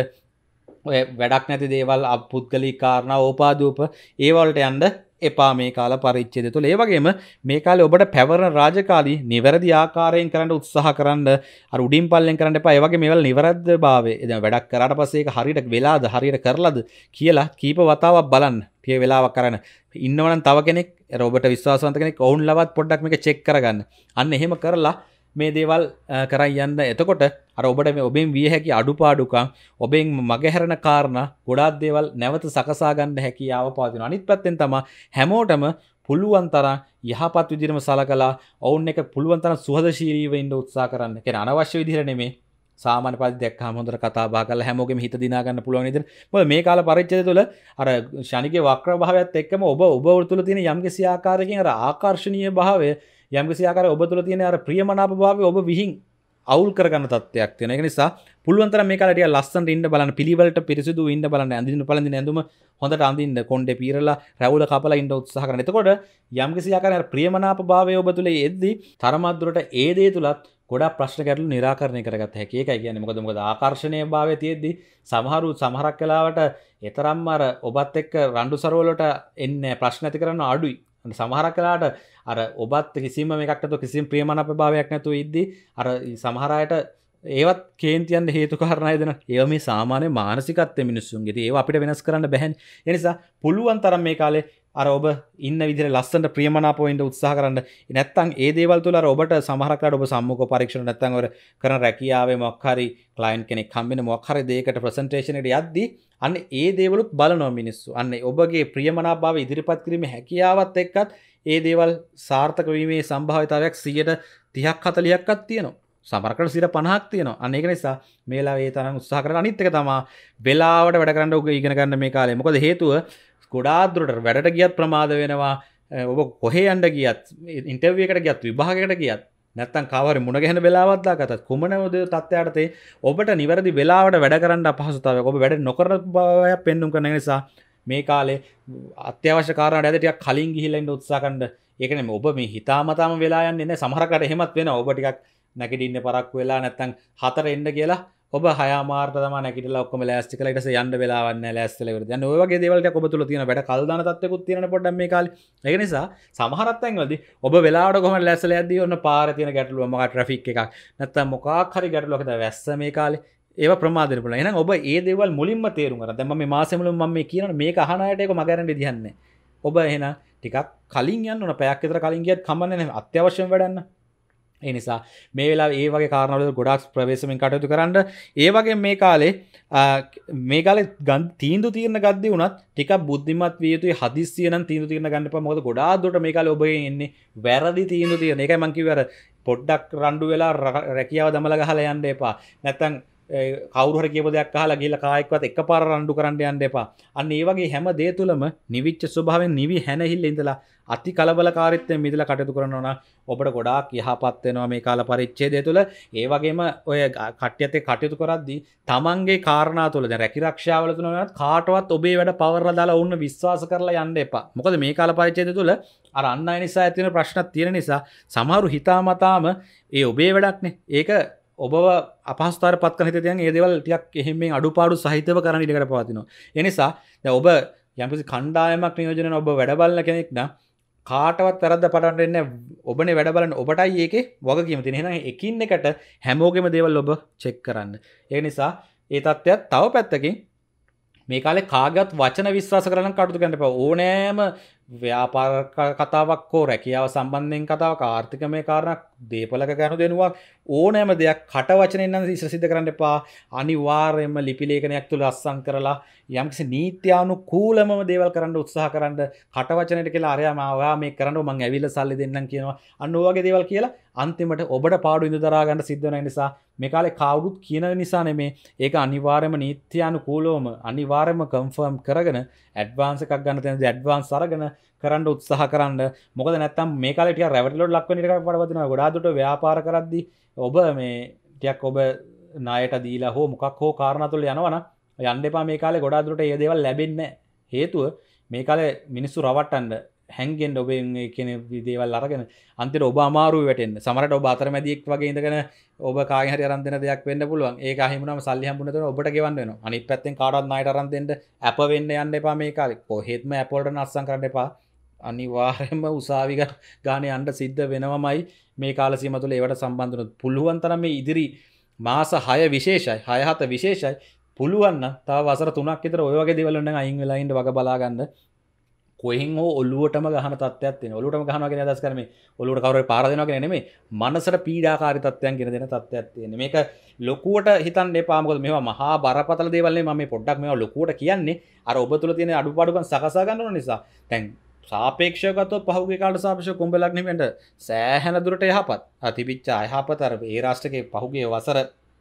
ඔය වැඩක් නැති දේවල් පුද්ගලික කාරණා ඕපාදූප ඒ වලට යන්න එපා මේ කාල පරිච්ඡේදය තුළ. ඒ වගේම මේ කාලේ ඔබට පැවරන රාජකාරී නිවැරදි ආකාරයෙන් කරන්න උත්සාහ කරන්න. අර උඩින් පල්ලෙන් කරන්න එපා. ඒ වගේ මේවල නිවැරදිභාවය. දැන් වැඩක් කරාට පස්සේ ඒක හරියට වෙලාද හරියට කරලාද කියලා කීප වතාවක් බලන්න. පිය වෙලාවක් කරන්න. ඉන්නවනම් තව කෙනෙක් අර ඔබට විශ්වාසවන්ත කෙනෙක් වුන් ලවත් පොඩ්ඩක් මේක චෙක් කරගන්න. අන්න එහෙම කරලා මේ දේවල් කරන් යන්න. එතකොට අර ඔබට මේ ඔබෙන් විය හැකි අඩුපාඩුකම් ඔබෙන් මගහැරෙන කාරණා ගොඩාක් දේවල් නැවත සකසා ගන්න හැකියාව පවතිනවා. අනිත් පැත්තෙන් තමයි හැමෝටම පුළුවන් තරම් යහපත් විදිහටම සලකලා ඔවුන් එක පුළුවන් තරම් සුහදශීලීව ඉන්න උත්සාහ කරන්න. කියන්නේ අනවශ්‍ය විදිහට නෙමෙයි. සාමාන්‍ය පරිදි දැක්කම හොඳට කතා බහ කරලා හැමෝගෙම හිත දිනා ගන්න පුළුවන් විදිහට. මොකද මේ කාල පරිච්ඡේදය තුළ අර ශනිකේ වක්‍ර භාවයත් එක්කම ඔබ ඔබ තුළ තියෙන යම්කිසි ආකාරයකින් අර ආකර්ෂණීය භාවය යම්කිසි ආකාරයක ඔබ තුළ තියෙන අර ප්‍රියමනාප භාවය ඔබ විහිං අවුල් කරගන්න තත්ත්වයක් තියෙනවා. ඒක නිසා පුළුවන් තරම් මේ කාලේ ටික ලස්සනට ඉන්න බලන්න, පිළිවෙලට පිරිසිදු ඉන්න බලන්න, ඇඳින්න පළඳින ඇඳුම හොඳට අඳින්න, කොණ්ඩේ පීරලා රැවුල කපලා ඉන්න උත්සාහ කරන්න. එතකොට යම්කිසි ආකාරයක ප්‍රියමනාප භාවය ඔබ තුළ එද්දී තරමක් දුරට ඒ දේ තුලත් ගොඩක් ප්‍රශ්න ගැටලු निराකරණය කරගත්ත හැකි. ඒකයි කියන්නේ. මොකද මොකද ආකර්ෂණීය භාවය තියෙද්දි සමහරු සමහරක් වෙලාවට ඒතරම්ම අර ඔබත් එක්ක රණ්ඩු සරවලට එන්නේ ප්‍රශ්න ඇති කරන අඩුයි. සමහරක් වෙලාවට අර ඔබත් කිසිම මේකක් නැතුව කිසිම ප්‍රියමනාප භාවයක් නැතුව ඉද්දි අර සමහර අයට ඒවත් කේන්තියන් හේතු කාරණා දෙන. ඒවා මේ සාමාන්‍ය මානසිකත්වයේ මිනිස්සුන්ගේ. ඉතින් ඒවා අපිට වෙනස් කරන්න බැහැනේ. ඒ නිසා පුළුවන් තරම් මේ කාලේ අර ඔබ ඉන්න විදිහට ලස්සනට ප්‍රියමනාපව ඉන්න උත්සාහ කරන්න. නැත්තම් ඒ දේවල් තුළ අර ඔබට සමහරක් වෙලාවට ඔබ සම්මුඛ පරීක්ෂණ නැත්තම් ඔය කරන රැකියාවේ මොකක් හරි ක්ලයන්ට් කෙනෙක් හම්බෙන මොකක් හරි දෙයකට ප්‍රසන්ටේෂන් එකට යද්දී අන්න ඒ දේවලුත් බලනවා මිනිස්සු. අන්න ඔබගේ ප්‍රියමනාපභාවය ඉදිරිපත් කිරීමේ හැකියාවත් එක්කත් ඒ දේවල් සාර්ථක වීමේ සම්භාවිතාවයක් සියයට තිහක් හතළිහක්වත් තියෙනවා. සමහරකට සියයට පනහක් තියෙනවා. අන්න ඒක නිසා මේ වෙලාවේ ඒ තරම් උත්සාහ කරලා අනිත් එක තමයි වෙලාවට වැඩ කරන්න ඔබ ඉගෙන ගන්න මේ කාලේ. මොකද හේතුව ගොඩාක් දුරට වැඩට ගියත් ප්‍රමාද වෙනවා. ඔබ කොහේ යන්න ගියත් ඉන්ටර්විව් එකට ගියත් විභාගයකට ගියත් නැත්තම් කාවරේ මුණ ගැහෙන වෙලාවක් දාගත්තත් කුමන තත්ත්වයකටද ඔබට නිවැරදි වෙලාවට වැඩ කරන්න අපහසුතාවයක් ඔබ වැඩ නොකරන බවක් පෙන්වුම් කරන නිසා මේ කාලේ අත්‍යවශ්‍ය කාරණාට ඇද ටිකක් කලින් ගිහිල්ලා ඉන්න උත්සාහ කරන්න. ඒක නෙමෙයි ඔබ මේ හිතාමතාම වෙලා යන්නේ නැහැ. සමහරකට එහෙමත් වෙනවා. ඔබ ටිකක් නැගිටින්න පරක්කු වෙලා නැත්තම් හතර එන්න කියලා ඔබ හයමාරට තමයි නැගිටලා ඔක්කොම ලෑස්ති කරලා ඊට පස්සේ යන්න වෙලාවක් නැහැ ලෑස්තිලා ඉවරද. දැන් ඔය වගේ දේවල් ටික ඔබ තුල තියෙන වැඩ කල් දාන තත්ත්වයකුත් තියෙනනේ පොඩ්ඩක් මේ කාලේ. ඒක නිසා සමහරක් තැන්වලදී ඔබ වෙලාවට කොහොමද ලෑස්තිලා යද්දී ඔන්න පාරේ තියෙන ගැටලුව මොකක් ට්‍රැෆික් එකක් නැත්තම් මොකක් හරි ගැටලුවක් හදා වැස්ස මේ කාලේ ඒවා ප්‍රමාදෙට පුළුවන්. එහෙනම් ඔබ ඒ දේවල් මුලින්ම තේරුම් ගන්න. දැන් මම මේ මාසෙ මුලින්ම මම මේ කියනනේ මේක අහන අයට ඒක මගහැරෙන්න විදිහක් නැහැ. ඔබ එහෙනම් ටිකක් කලින් යන්න ඕන. පැයක් විතර කලින් ගියත් කමන්නේ නැහැ. අත්‍යවශ්‍යම වැඩන්න. ඒ නිසා මේ වෙලාවේ ඒ වගේ කාරණාවල ගොඩාක් ප්‍රවේශමෙන් කටයුතු කරන්න. ඒ වගේ මේ කාලේ මේ කාලේ තීන්දුව తీරන ගද්දී වුණත් ටිකක් බුද්ධිමත් විය යුතුයි. හදිස්සිය නම් තීන්දුව తీරන ගන්න එපා. මොකද ගොඩාක් දුරට මේ කාලේ ඔබ එන්නේ වැරදි තීන්දුව తీරන. ඒකයි මම කිව්වේ අර පොඩ්ඩක් රණ්ඩු වෙලා රැකියාව දමලා ගහලා යන්න එපා. නැත්තම් කවුරු හරි කියපු දෙයක් අහලා ගිහලා කායිකවත් එකපාර රණ්ඩු කරන්න යන්න එපා. අන්න ඒ වගේ හැම දේ තුලම නිවිච්ච ස්වභාවයෙන් නිවි හැනහිල්ල ඉඳලා අති කලබලකාරීත්වයෙන් මිදලා කටයුතු කරනවා නම් ඔබට ගොඩාක් යහපත් වෙනවා මේ කාල පරිච්ඡේදය තුළ. ඒ වගේම ඔය කට්ටියත් එක්ක කටයුතු කරද්දී තමන්ගේ කාරණා තුළ දැන් රැකිරක්ෂාවල තුන වුණත් කාටවත් ඔබේ වැඩ පවර්ලා දාලා වුණ විශ්වාස කරලා යන්න එපා. මොකද මේ කාල පරිච්ඡේදය තුළ අර අන් අය නිසා ඇති වෙන ප්‍රශ්නක් තියෙන නිසා සමහරු හිතාමතාම ඒ ඔබේ වැඩක්නේ. ඒක ඔබව අපහසුතාවයට පත් කරන හිතේ දැන් ඒ දේවල් ටිකක් එහෙම්ෙන් අඩුපාඩු සහිතව කරන්න ඉඩකට පවතිනවා. ඒ නිසා දැන් ඔබ යම්කිසි කණ්ඩායමක් නියෝජනය කරන ඔබ වැඩ බලන කෙනෙක් නම් කාටවත් වැරද්ද පටන් දෙන්නේ ඔබනේ වැඩ බලන්න ඔබටයි ඒකේ වගකීම තියෙන. එහෙනම් එකින් එකට හැමෝගෙම දේවල් ඔබ චෙක් කරන්න. ඒ නිසා ඒ තත්ත්වයක් තව පැත්තකින් මේ කාලේ කාගවත් වචන විශ්වාස කරලා නම් කටයුතු කරන්න එපා. ඕනෑම ව්‍යාපාර කතාවක් හෝ රැකියාව සම්බන්ධයෙන් කතාවක් ආර්ථිකමය කාරණා දේපලක ගනුදෙනුවක් ඕනෑම දෙයක් කට වචනෙන් නම් ඉස්සර සිද්ධ කරන්න එපා. අනිවාර්යයෙන්ම ලිපි ලේඛනයක් තුල අස්සම් කරලා යම්කිසි නීත්‍යානුකූලමම දේවල් කරන්න උත්සාහ කරන්න. කට වචනෙට කියලා අරයා මාවා මේ කරන්න මං ඇවිල්ලා සල්ලි දෙන්නම් කියනවා. අන්න ඔය වගේ දේවල් කියලා අන්තිමට ඔබට පාඩු ඉඳ දරා ගන්න සිද්ධ වෙන නිසා මේ කාලේ කවුරුත් කියන නිසා නෙමේ. ඒක අනිවාර්යයෙන්ම නීත්‍යානුකූලවම අනිවාර්යයෙන්ම කන්ෆර්ම් කරගෙන ඇඩ්වාන්ස් එකක් ගන්න තියෙනද ඇඩ්වාන්ස් අරගෙන කරන්න උත්සාහ කරන්න. මොකද නැත්තම් මේ කාලේ ටිකක් රැවටිලොඩ් ලක් වෙන එකක් වඩවදිනවා. ගොඩාක් දුරට ව්‍යාපාර කරද්දී ඔබ මේ ටිකක් ඔබ ණයට දීලා හෝ මොකක් හෝ කාරණා තුළ යනවනම් යන්න එපා. මේ කාලේ ගොඩාක් දුරට මේ දේවල් ලැබෙන්නේ නැහැ. හේතුව මේ කාලේ මිනිස්සු රවට්ටන්න හැංගෙන්න ඔබෙන් කියන දේවල් අරගෙන අන්තිමට ඔබ අමාරුවේ වැටෙන්න. සමහරට ඔබ අතරමැදියෙක් වගේ ඉඳගෙන ඔබ කාගෙන් හරි අරන් දෙන දෙයක් වෙන්න පුළුවන්. ඒක අහිමුනම සල්ලි හම්බුන දෙන ඔබට ගෙවන්න වෙනවා. අනිත් පැත්තෙන් කාටවත් ණයට අරන් දෙන්න අප වෙන්න යන්න එපා මේ කාලේ. කොහෙත්ම අප වලට නස්සම් කරන්න එපා. අනිවාර්යයෙන්ම උසාවි ගානේ යන්න සිද්ධ වෙනවමයි මේ කාල සීමාව තුළ ඒවට සම්බන්ධ වුණොත්. පුළුවන් තරම් මේ ඉදිරි මාස හය විශේෂයි. හය හත විශේෂයි. පුළුවන් නම් තව වසර තුනක් විතර ඔය වගේ දේවල් වලින් අයින් වෙලා ඉන්න වග බලා ගන්න. කොහෙන් හෝ ඔළුවටම ගහන තත්ත්වයක් තියෙනවා. ඔළුවටම ගහනවා කියන අදහස් කරන්නේ ඔළුවට කවුරු හරි පාර දෙනවා කියන නෙමෙයි. මනසට පීඩාකාරී තත්ත්වයන් ගෙන දෙන තත්ත්වයක් තියෙනවා. මේක ලොකුවට හිතන්න එපා. මොකද මේවා මහා බරපතල දේවල් නෙමෙයි. මම මේ පොඩ්ඩක් මේවා ලොකුවට කියන්නේ අර ඔබ තුල තියෙන අඩුපාඩුකම් සකසා ගන්න ඕන නිසා. දැන් සාපේක්ෂව ගත්තොත් පහුගිය කාලට සාපේක්ෂව කොම්බලක් නෙමෙන්ට සෑහෙන දුරට යහපත්. අර තිබිච්ච අයහපත අර ඒ රාෂ්ට්‍රයේ පහුගිය වසර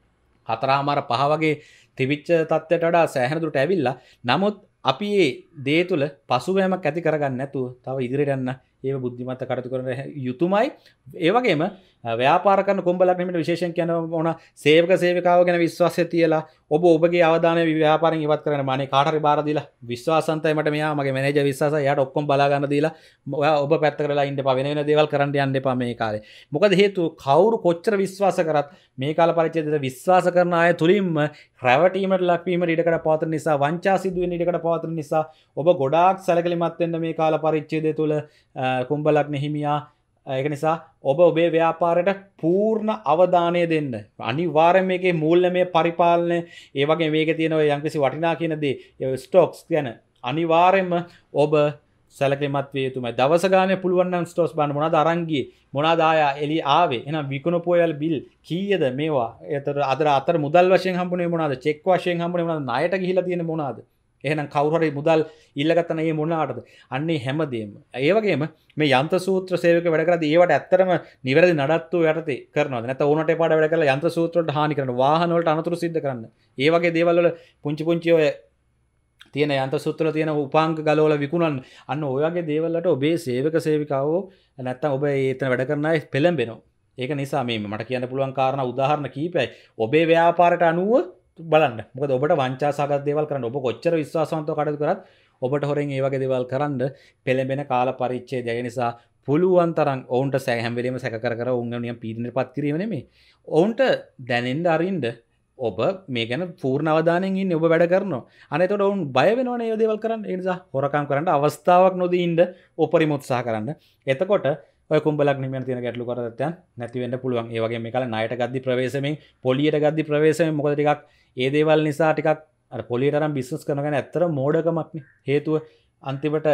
හතරමාර පහ වගේ තිබිච්ච තත්ත්වයට වඩා සෑහෙන දුරට ඇවිල්ලා. නමුත් අපි මේ දේ තුල පසුබෑමක් ඇති කරගන්න නැතුව තව ඉදිරියට යන්න ඒව බුද්ධිමත්ව කටයුතු කරන යුතුයමයි. ඒ වගේම ව්‍යාපාර කරන කොම්බලක් නෙමෙයි විශේෂයෙන් කියන ඕන සේවක සේවිකාව ගැන විශ්වාසය තියලා ඔබ ඔබගේ අවධානය ව්‍යාපාරයෙන් ඉවත් කරගෙන මානේ කාට හරි බාර දීලා විශ්වාසන්තයි මට මෙයා මගේ මැනේජර් විශ්වාසයි එයාට ඔක්කොම බලා ගන්න දීලා ඔයා ඔබ පැත්තකට වෙලා ඉන්න එපා. වෙන වෙන දේවල් කරන්න යන්න එපා මේ කාලේ. මොකද හේතුව කවුරු කොච්චර විශ්වාස කරත් මේ කාල පරිච්ඡේදයට විශ්වාස කරන අය තුලින්ම රැවටීමට ලක්වීමට ඉඩකඩ පවතින නිසා වංචා සිදු වෙන ඉඩකඩ පවතින නිසා ඔබ ගොඩාක් සැලකිලිමත් වෙන්න මේ කාල පරිච්ඡේදය තුල කුම්බලක් නෙහිමියා. ඒක නිසා ඔබ ඔබේ ව්‍යාපාරයට පූර්ණ අවධානය දෙන්න. අනිවාර්යයෙන් මේකේ මූල්‍යමය පරිපාලනය ඒ වගේ මේකේ තියෙන ඔය යම්කිසි වටිනා කියන දේ ඒ ස්ටොක්ස් ගැන අනිවාර්යයෙන්ම ඔබ සැලකිලිමත් විය යුතුමයි. දවස ගානේ පුළුවන් නම් ස්ටොක්ස් බලන්න මොනවද අරන් ගියේ මොනවද ආය එළිය ආවේ එහෙනම් විකුණපුවල් බිල් කීයද මේවා. ඒතර අතර අතර මුදල් වශයෙන් හම්බුනේ මොනවද චෙක් වශයෙන් හම්බුනේ මොනවද ණයට ගිහිලා තියෙන මොනවද. එහෙනම් කවුරු හරි මුදල් ඉල්ලගත්තා නම් ඒ මොනවාටද? අන්නේ හැමදේම. ඒ වගේම මේ යන්ත්‍ර සූත්‍ර සේවක වැඩ කරද්දී ඒවට ඇත්තටම නිවැරදි නඩත්තු යටතේ කරනවද? නැත්නම් ඕනට එපාට වැඩ කරලා යන්ත්‍ර සූත්‍ර වලට හානි කරන වාහන වලට අනතුරු සිද්ධ කරන්න. ඒ වගේ දේවල් වල පුංචි පුංචි ඔය තියෙන යන්ත්‍ර සූත්‍ර වල තියෙන උපාංග ගලවලා විකුණන්න. අන්න ඔය වගේ දේවල් වලට ඔබේ සේවක සේවිකාවෝ නැත්නම් ඔබ ඒතන වැඩ කරන අය පෙළඹෙනවා. ඒක නිසා මේ මට කියන්න පුළුවන් කාරණා උදාහරණ කීපයයි. ඔබේ ව්‍යාපාරයට අනුව බලන්න. මොකද ඔබට වංචා සහගත දේවල් කරන්න ඔබ කොච්චර විශ්වාසවන්තව කටයුතු කරත් ඔබට හොරෙන් ඒ වගේ දේවල් කරන්න පෙළඹෙන කාල පරිච්ඡේදය. ඒ නිසා පුළුවන් තරම් ඔවුන්ට හැම වෙලෙම සැක කර කර ඔවුන් නියම් පීඩනයටපත් කිරීම නෙමෙයි. ඔවුන්ට දැනෙන්න අරින්න ඔබ මේ ගැන පූර්ණ අවධානයෙන් ඉන්නේ ඔබ වැඩ කරනවා. අනේ එතකොට ඔවුන් බය වෙනවනේ මේ දේවල් කරන්න. ඒ නිසා හොරකම් කරන්න අවස්ථාවක් නොදී ඉන්න උපරිම උත්සාහ කරන්න. එතකොට ඔය කුම්බලක් නිමියන තියෙන ගැටලු කරදත්තයන් නැති වෙන්න පුළුවන්. ඒ වගේම මේ කාලේ ණයට ගද්දි ප්‍රවේශමෙන් පොලියට ගද්දි ප්‍රවේශමෙන් මොකද ටිකක් ඒ දේවල් නිසා ටිකක් අර පොලියට අරන් බිස්නස් කරන ගමන් ඇත්තට මෝඩකමක්නේ. හේතුව අන්තිමට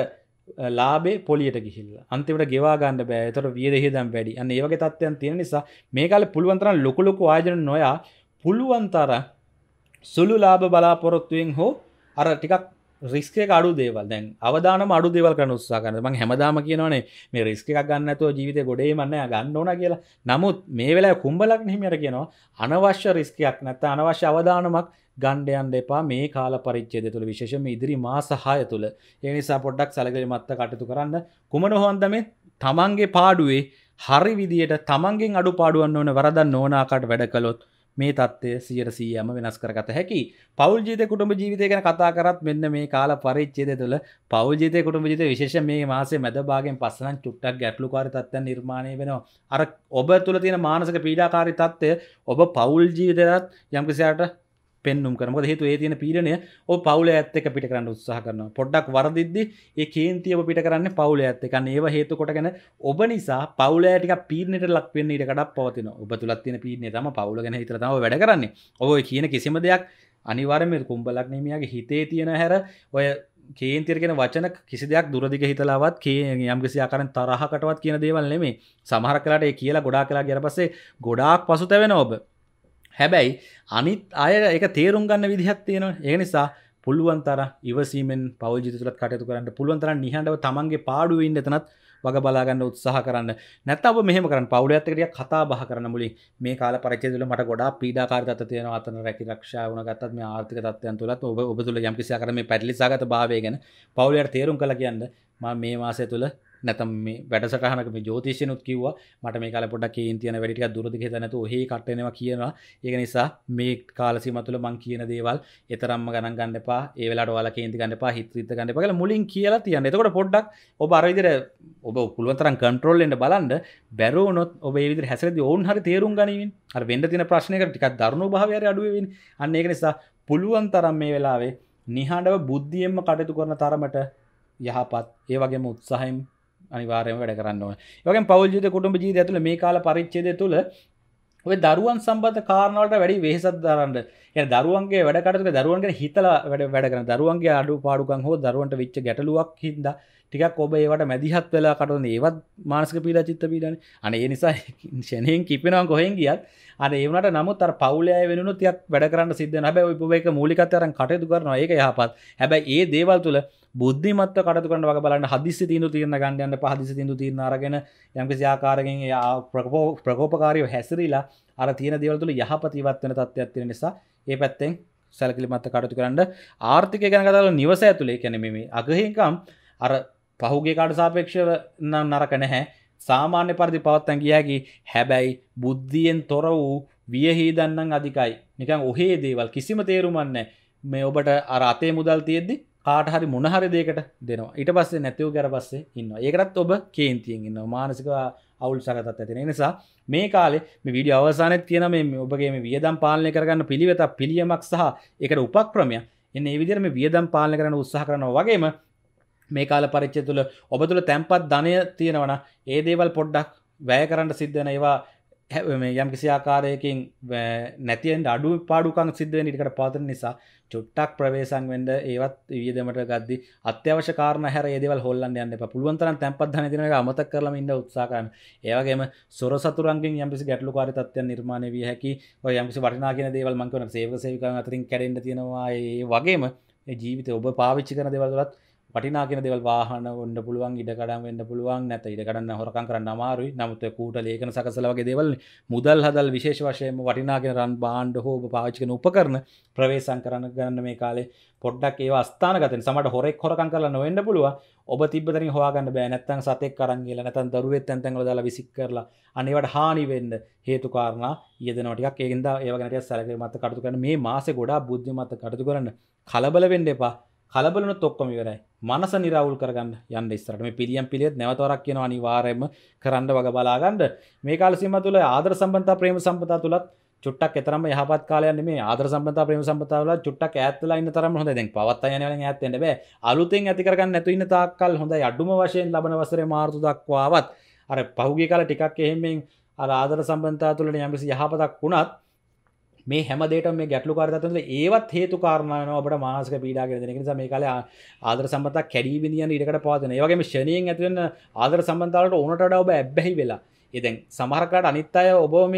ලාභේ පොලියට ගිහිල්ලා. අන්තිමට ගෙවා ගන්න බෑ. ඒතකොට වියදෙහිදම් වැඩි. අන්න ඒ වගේ තත්ත්වයන් තියෙන නිසා මේ කාලේ පුළුවන් තරම් ලොකු ලොකු ආයෝජන නොයා පුළුවන් තරම් සුළු ලාභ බලාපොරොත්තුෙන් හෝ අර ටිකක් රිස්ක් එක අඩු දේවල්. දැන් අවදානම අඩු දේවල් කරන්න උත්සාහ කරනවා. මම හැමදාම කියනවනේ මේ රිස්ක් එකක් ගන්න නැතුව ජීවිතේ ගොඩේ මන්නේ ගන්න ඕන කියලා. නමුත් මේ වෙලාවේ කුම්භ ලග්න හිමියට කියනවා අනවශ්‍ය රිස්ක් එකක් නැත්නම් අනවශ්‍ය අවදානමක් ගන්න යන්න එපා මේ කාල පරිච්ඡේදය තුළ විශේෂයෙන්ම ඉදිරි මාස හය තුළ. ඒ නිසා පොඩ්ඩක් සැලකිලිමත්ව කටයුතු කරන්න. කුමන හොන්ද මේ තමන්ගේ පාඩුවේ හරි විදියට තමන්ගෙන් අඩුපාඩුවන් ඕන වරදක් නොවන ආකාරයට වැඩ කළොත් මේ தත්ත්වය සියයට සීයක්ම වෙනස් කරගත හැකියි. පෞල් ජීවිතය කුටුම්බ ජීවිතය ගැන කතා කරත් මෙන්න මේ කාල පරිච්ඡේදය තුළ පෞල් ජීවිතය කුටුම්බ ජීවිතය විශේෂයෙන් මේ මාසයේ මැද භාගයෙන් පස්සේ නම් චුට්ටක් ගැටලුකාරී තත්ත්වයන් නිර්මාණය වෙනවා. අර ඔබ තුළ තියෙන මානසික පීඩාකාරී තත්ත්වය ඔබ පෞල් ජීවිතයත් යම්කිසියට පෙන්නුම් කරනවා. මොකද හේතුව ඒ තියෙන පීඩනය ඔබ පෞලේ ඇත්ත එක පිට කරන්න උත්සාහ කරනවා. පොඩ්ඩක් වරදිද්දි ඒ කේන්තිය ඔබ පිට කරන්නේ පෞලේ ඇත්ත එක. අන්න ඒව හේතු කොටගෙන ඔබ නිසා පෞලේ ටිකක් පීඩනයට ලක් වෙන්න ඊට කඩක් පවතිනවා. ඔබ තුලත් තියෙන පීඩනය තමයි පෞල ගැන හිතලා තමයි වැඩ කරන්නේ. ඔබ ඔය කියන කිසිම දෙයක් අනිවාර්යයෙන්ම මේ කුම්භ ලග්න හිමියාගේ හිතේ තියෙන හැර ඔය කේන්තිය කියන වචන කිසි දෙයක් දුරදිග හිතලාවත් යම් කිසි ආකාරයෙන් තරහකටවත් කියන දේවල් නෙමෙයි. සමහර කලාට ඒ කියලා ගොඩාක් කලා ගියට පස්සේ ගොඩාක් පසුතැවෙනවා ඔබ. හැබැයි අනිත් අය ඒක තේරුම් ගන්න විදිහක් තියෙනවා. ඒ නිසා පුළුවන් තරම් ඉවසීමෙන් පෞල් ජීවිත තුලත් කටයුතු කරන්න. පුළුවන් තරම් නිහඬව තමන්ගේ පාඩුවේ ඉන්න එතනත් වග බලා ගන්න උත්සාහ කරන්න. නැත්නම් ඔබ මෙහෙම කරන්න. පෞලයත් එක්ක ටිකක් කතා බහ කරන්න මුලින්. මේ කාල පරිච්ඡේදය තුළ මට ගොඩාක් පීඩාකාරී තත්ත්ව තියෙනවා. අතන රැකී ආරක්ෂා වුණා ගත්තත් මේ ආර්ථික තත්ත්වයන් තුලත් ඔබ ඔබ තුල යම් කිසි ආකාරයෙන් මේ පැටලිසාගත භාවය ගැන පෞලයට තේරුම් කළා කියන්න මම මේ මාසය තුල නැතම් මේ වැඩසටහනක මේ ජ්‍යොතිෂියනුත් කිව්වා මට මේ කාලේ පොඩ්ඩක් කේන්ති යන වැඩි ටිකක් දුරදිග හිත නැතුව ඔහේ කට් වෙනවා කියනවා. ඒක නිසා මේ කාල සීමාව තුළ මම කියන දේවල් ඒතරම්ම ගණන් ගන්න එපා. ඒ වෙලාවට ඔයාලා කේන්ති ගන්න එපා, හිත රිද්ද ගන්න එපා කියලා මුලින් කියලා තියන්න. එතකොට පොඩ්ඩක් ඔබ අර විදිහට ඔබ පුළුවන් තරම් කන්ට්‍රෝල් වෙන්න බලන්න. බැරි වුණොත් ඔබ මේ විදිහට හැසිරෙද්දී ඕන් හරි තේරුම් ගනිමින් අර වෙන්න තියෙන ප්‍රශ්නයකට ටිකක් දරුණු භාවය හරි අඩු වෙවිනේ. අන්න ඒක නිසා පුළුවන් තරම් මේ වෙලාවේ නිහඬව බුද්ධියෙන්ම කටයුතු කරන තරමට යහපත් ඒ වගේම උත්සාහයෙන් අනිවාර්යයෙන්ම වැඩ කරන්න ඕනේ. ඒ වගේම පෞල් ජීවිත කුටුම්බ ජීවිතය ඇතුළේ මේ කාල පරිච්ඡේදය තුළ ඔය දරුවන් සම්බන්ධ කාරණා වලට වැඩි වෙහෙසක් දරන්න. يعني දරුවන්ගේ වැඩ කටයුතු දරුවන් ගැන හිතලා වැඩ වැඩ කරන. දරුවන්ගේ අඩුපාඩුකම් හෝ දරුවන්ට වෙච්ච ගැටලුවක් හින්දා ටිකක් ඔබ ඒවට මැදිහත් වෙලා කටවන ඒවත් මානසික පීඩා චිත්ත පීඩානේ. අනේ ඒ නිසා ෂණයෙන් කිපෙනවා කොහෙන් ගියත් අර ඒ වුණාට නමුත් අර පෞලේ අය වෙනුනොත් ටිකක් වැඩ කරන්න සිද්ධ වෙනවා. හැබැයි ඔබ ඒක මූලිකත්වයෙන් අරන් කටයුතු කරනවා. ඒක යහපත්. හැබැයි ඒ දේවල් තුල බුද්ධිමත්ව කටයුතු කරන වගේ බලන්න හදිස්සි තීන්දුව తీරන ගන්න යන්න එපා. හදිස්සි තීන්දුව తీරන අරගෙන යම්කිසි ආකාරයකින් ප්‍රකෝපකාරීව හැසිරීලා අර තියෙන දේවල් තුල යහපත් ඉවත් වෙන තත්ත්වයක් තියෙන නිසා ඒ පැත්තෙන් සැලකිලිමත්ව කටයුතු කරන්න. ආර්ථිකය ගැන කතා කරලා නිවස ඇතුලේ කියන්නේ මේ අගහිංකම් අර පහුගිය කාට සාපේක්ෂව නම් නරක නැහැ. සාමාන්‍ය පරිදි පවත්තන් ගිය හැකි. හැබැයි බුද්ධියෙන් තොර වූ වියහිදන් නම් අධිකයි. නිකන් ඔහේ දේවල් කිසිම තේරුමක් නැහැ. මේ ඔබට අර අතේ මුදල් තියෙද්දි කාට හරි මොන හරි දෙයකට දෙනවා. ඊට පස්සේ නැතිව ගියර පස්සේ ඉන්නවා. ඒකටත් ඔබ කේන්තියෙන් ඉන්නවා. මානසික අවුල් සකතත් ඇති. ඒ නිසා මේ කාලේ මේ වීඩියෝ අවසානයේත් කියන මේ ඔබගේ මේ වියදම් පාලනය කරගන්න පිළිවෙතක් පිළියමක් සහ ඒකට උපක්‍රමයක්. එන්නේ මේ විදිහට මේ වියදම් පාලනය කරන්න උත්සාහ කරනවා වගේම මේ කාල පරිච්ඡේදය තුළ ඔබ තුළ තැම්පත් ධනය තියෙනවා නම් ඒ දේවල් පොඩ්ඩක් වැය කරන්න සිද්ධ වෙන ඒවා මේ යම් කිසි ආකාරයකින් නැති වෙන අඩුපාඩුකම් සිද්ධ වෙන ඊටකට පාතන නිසා චුට්ටක් ප්‍රවේශම් වෙන්න ඒවත් වියදමට ගද්දි අත්‍යවශ්‍ය කාරණා හැර ඒ දේවල් හොල්ලන්න යන්න එපා. පුළුවන් තරම් තැම්පත් ධනය තියෙන එක අමතක කරලාම ඉන්න උත්සාහ කරන්න. ඒ වගේම සොර සතුරන්ගෙන් යම් කිසි ගැටලුකාරී තත්ත්වයන් නිර්මාණය විය හැකි. ඔය යම් කිසි වටිනා කියන දේවල් මම කියන සේවක සේවිකාවන් අතරින් කැඩෙන්න තියෙනවා. ඒ වගේම මේ ජීවිතේ ඔබ පාවිච්චි කරන දේවල් වලත් වටිනා කියන දේවල් වාහන වෙන්න පුළුවන්, ඉඩ කඩම් වෙන්න පුළුවන්, නැත ඉඩ කඩම් හොරකම් කරන්න අමාරුයි. නමුත් ඒ කූට ලේඛන සකසලා වගේ දේවල් මුදල් හදල් විශේෂ වශයෙන්ම වටිනා කියන රන් භාණ්ඩ හෝ ඔබ පාවිච්චි කරන උපකරණ ප්‍රවේශම් කරන්න ගන්න මේ කාලේ පොඩ්ඩක් ඒවා අස්ථානගත වෙන. සමහරට හොරෙක් හොරකම් කරලා නොවෙන්න පුළුවන්. ඔබ තිබ්බතරින් හොයාගන්න බෑ. නැත්නම් සතෙක් අරන් ගිහලා නැත්නම් දරුවෙක් තැන් තැන් වල දාලා විසික් කරලා අන්න ඒවට හානි වෙන්න හේතු කාරණා යෙදෙනවා ටිකක්. ඒකින්ද ඒව ගැන ටිකක් සැලකිලිමත් කටයුතු කරන්න. මේ මාසේ ගොඩාක් බුද්ධිමත් කටයුතු කරන්න. කලබල වෙන්න එපා. කලබලනොත් ඔක්කොම ඉවරයි. මනස නිරවුල් කරගන්න යන්න ඉස්සරට. මේ පිළියම් පිළියෙත් නැවත වරක් කියනවා අනිවාර්යයෙන්ම කරන්න වග බලා ගන්න. මේ කාල සීමාව තුළ ආදර සම්බන්ධතා ප්‍රේම සම්බන්ධතා තුලත් චුට්ටක් එතරම්ම යහපත් කාලයක් නෙමෙයි. ආදර සම්බන්ධතා ප්‍රේම සම්බන්ධතා වල චුට්ටක් ඈත් වෙලා ඉන්න තරම හොඳයි. දැන් පවත්තන් යන වලින් ඈත් වෙන්න බෑ. අලුතෙන් ඇති කරගන්න නැතු ඉන්න තාක්කල් හොඳයි. අඩුම වශයෙන් ලබන වසරේ මාර්තු දක්වාවත් අර පහුගිය කාලේ ටිකක් එහෙමෙන් අර ආදර සම්බන්ධතා තුළ යම්කිසි යහපතක් වුණත් මේ හැම දෙයකම මේ ගැටලුකාරී තත්ත්වවල ඒවත් හේතු කාරණා වෙනවා අපිට මානසික පීඩා කියන දේ. ඒ නිසා මේ කාලේ ආදර සම්බන්ධතා කැඩී බිඳියන ඉඩකට පවතින. ඒ වගේම ශනියෙන් ඇති වෙන ආදර සම්බන්ධතාවලට ඕනට වඩා ඔබ ඇබ්බැහි වෙලා. ඒ දැන් සමහර කාලට අනිත් අය ඔබ මේ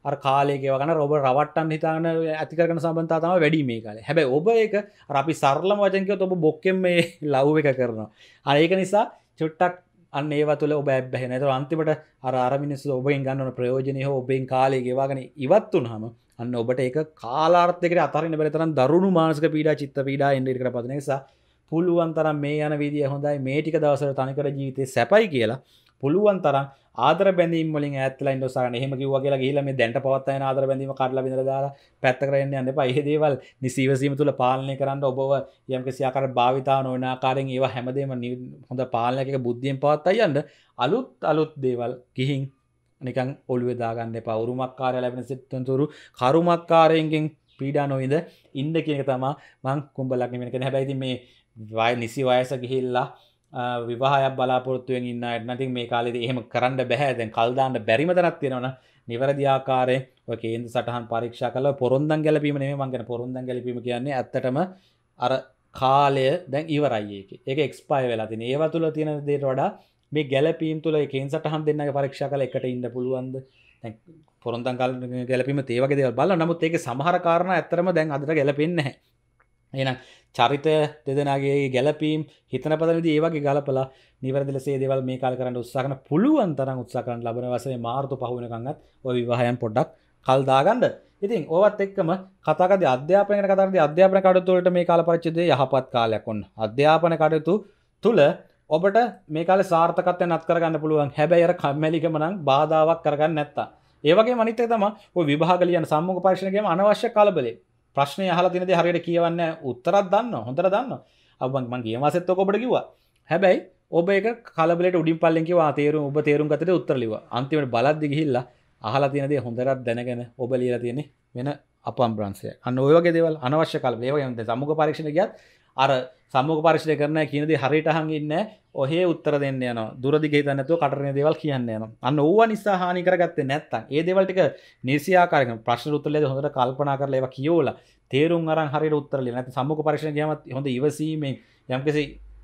අර කාලේ ගෙව ගන්න ඔබ රවට්ටන්න හිතාගෙන ඇති කරගෙන සම්බන්ධතාව තමයි වැඩි මේ කාලේ. හැබැයි ඔබ ඒක අර අපි සරලම වචන කිව්වොත් ඔබ බොක්කෙන් මේ ලව් එක කරනවා. අර ඒක නිසා චුට්ටක් අන්න ඒව තුළ ඔබ ඇබ්බැහෙන. ඒතර අන්තිමට අර අර මිනිස්සු ඔබෙන් ගන්න ඕන ප්‍රයෝජනෙ හෝ ඔබෙන් කාලේ ගෙවාගෙන ඉවත් වුනහම අන්න ඔබට ඒක කාලාර්ථයකට අතරින්න බැරි තරම් දරුණු මානසික පීඩා චිත්ත පීඩා එන්න ඉඩ කරපදින නිසා පුළුවන් තරම් මේ යන විදිය හොඳයි මේ ටික දවසට තනිකර ජීවිතේ සැපයි කියලා පුළුවන් තරම් ආදර බැඳීම් වලින් ඈත්ලා ඉන්න උත්සාහ කරන. එහෙම කිව්වා කියලා ගිහිල්ලා මේ දැන්ට පවත්වාගෙන ආදර බැඳීම කඩලා බිඳලා දාලා පැත්තකට යන්න යන්න එපා. මේ දේවල් නිසීවසීම තුල පාලනය කරන්න ඔබව යම්කිසි ආකාරයක භාවිතා නොවන ආකාරයෙන් ඒවා හැමදේම හොඳ පාලනයක බුද්ධියෙන් පවත්වා යන්න අලුත් අලුත් දේවල් ගිහින් නිකන් ඔළුවේ දාගන්න එපා. උරුමකාරය ලැබෙන සිත්තුරු කරුමකාරයෙන් පීඩා නොවින්ද ඉන්න කියන එක තමයි මම කුඹලක් නෙමෙයි කියන්නේ. හැබැයි ඉතින් මේ වය නිසි වයස ගිහිල්ලා විවාහයක් බලාපොරොත්තුවෙන් ඉන්න අය නැතිනම් මේ කාලේදී එහෙම කරන්න බෑ. දැන් කල් දාන්න බැරිම තැනක් තියෙනවනේ. නිවැරදි ආකාරයෙන් ඔය කේන්ද්‍ර සටහන් පරීක්ෂා කරලා පොරොන්දම් ගැලපීම නෙමෙයි මම කියන්නේ. පොරොන්දම් ගැලපීම කියන්නේ ඇත්තටම අර කාලය දැන් ඉවරයි ඒකේ. ඒක එක්ස්පයර් වෙලා තියෙන. ඒව තුල තියෙන දේට වඩා මේ ගැලපීම් තුල ඒ කේන්ද්‍ර සටහන් දෙන්නගේ පරීක්ෂා කරලා එකට ඉන්න පුළුවන්ද? දැන් පොරොන්දම් ගැලපීම තේ වගේ දේවල් බලනවා. නමුත් ඒකේ සමහර කාරණා ඇත්තටම දැන් අදට ගැලපෙන්නේ නැහැ. එහෙනම් චරිතය දෙදෙනාගේ ගැලපීම් හිතන පදන විදිහ ඒ වගේ ගලපලා නිවැරදි ලෙස මේ දේවල් මේ කාලේ කරන්න උත්සාහ කරන පුළුවන් තරම් උත්සාහ කරන ලබන වසරේ මාර්තු පහ වෙනකන්වත් ওই විවාහයන් පොඩ්ඩක් කල් දාගන්න. ඉතින් ඕවත් එක්කම කතා කරද්දී අධ්‍යාපනය ගැන කතා කරද්දී අධ්‍යාපන කටයුතු වලට මේ කාල පරිච්ඡේදයේ යහපත් කාලයක් ඔන්න. අධ්‍යාපන කටයුතු තුල ඔබට මේ කාලේ සාර්ථකත්වය නත් කරගන්න පුළුවන්. හැබැයි අර කම්මැලිකම නම් බාධාවක් කරගන්න නැත්තා. ඒ වගේම අනිත් එක තමයි ඔය විභාග ලියන සම්මුඛ පරීක්ෂණ ගේම අනවශ්‍ය කලබලේ. ප්‍රශ්නේ අහලා තියෙන දේ හරියට කියවන්නේ උත්තරයක් දන්නවා. හොඳට දන්නවා. අව මම මම ගිය මාසෙත් ඔක ඔබට කිව්වා. හැබැයි ඔබ ඒක කලබලයට උඩින් පල්ලෙන් කිව්වා තේරුම් ඔබ තේරුම් ගත්තද උත්තර ලිව්වා. අන්තිමට බලද්දි ගිහිල්ලා අහලා තියෙන දේ හොඳට දැනගෙන ඔබ ලියලා තියෙන්නේ වෙන අපම්බ්‍රංශයක්. අන්න ඔය වගේ දේවල් අනවශ්‍ය කලබල. ඒ වගේම දැන් සම්මුඛ පරීක්ෂණ ගියත් අර සම්මුඛ පරීක්ෂණය කරන අය කියන දේ හරියට අහන් ඉන්නේ ඔහේ උත්තර දෙන්න යනවා. දුරදිග හිතන්නේ නැතුව කටරේන දේවල් කියන්න යනවා. අන්න ඕවා නිසා හානි කරගත්තේ නැත්තම් ඒ දේවල් ටික නිසියාකාරයෙන් ප්‍රශ්න උත්තර ලේද හොඳට කල්පනා කරලා ඒවා කියවලා තේරුම් අරන් හරියට උත්තර ලියන්න. නැත්නම් සම්මුඛ පරීක්ෂණ ගියාම හොඳ ඉවසීමෙන් යම්කිසි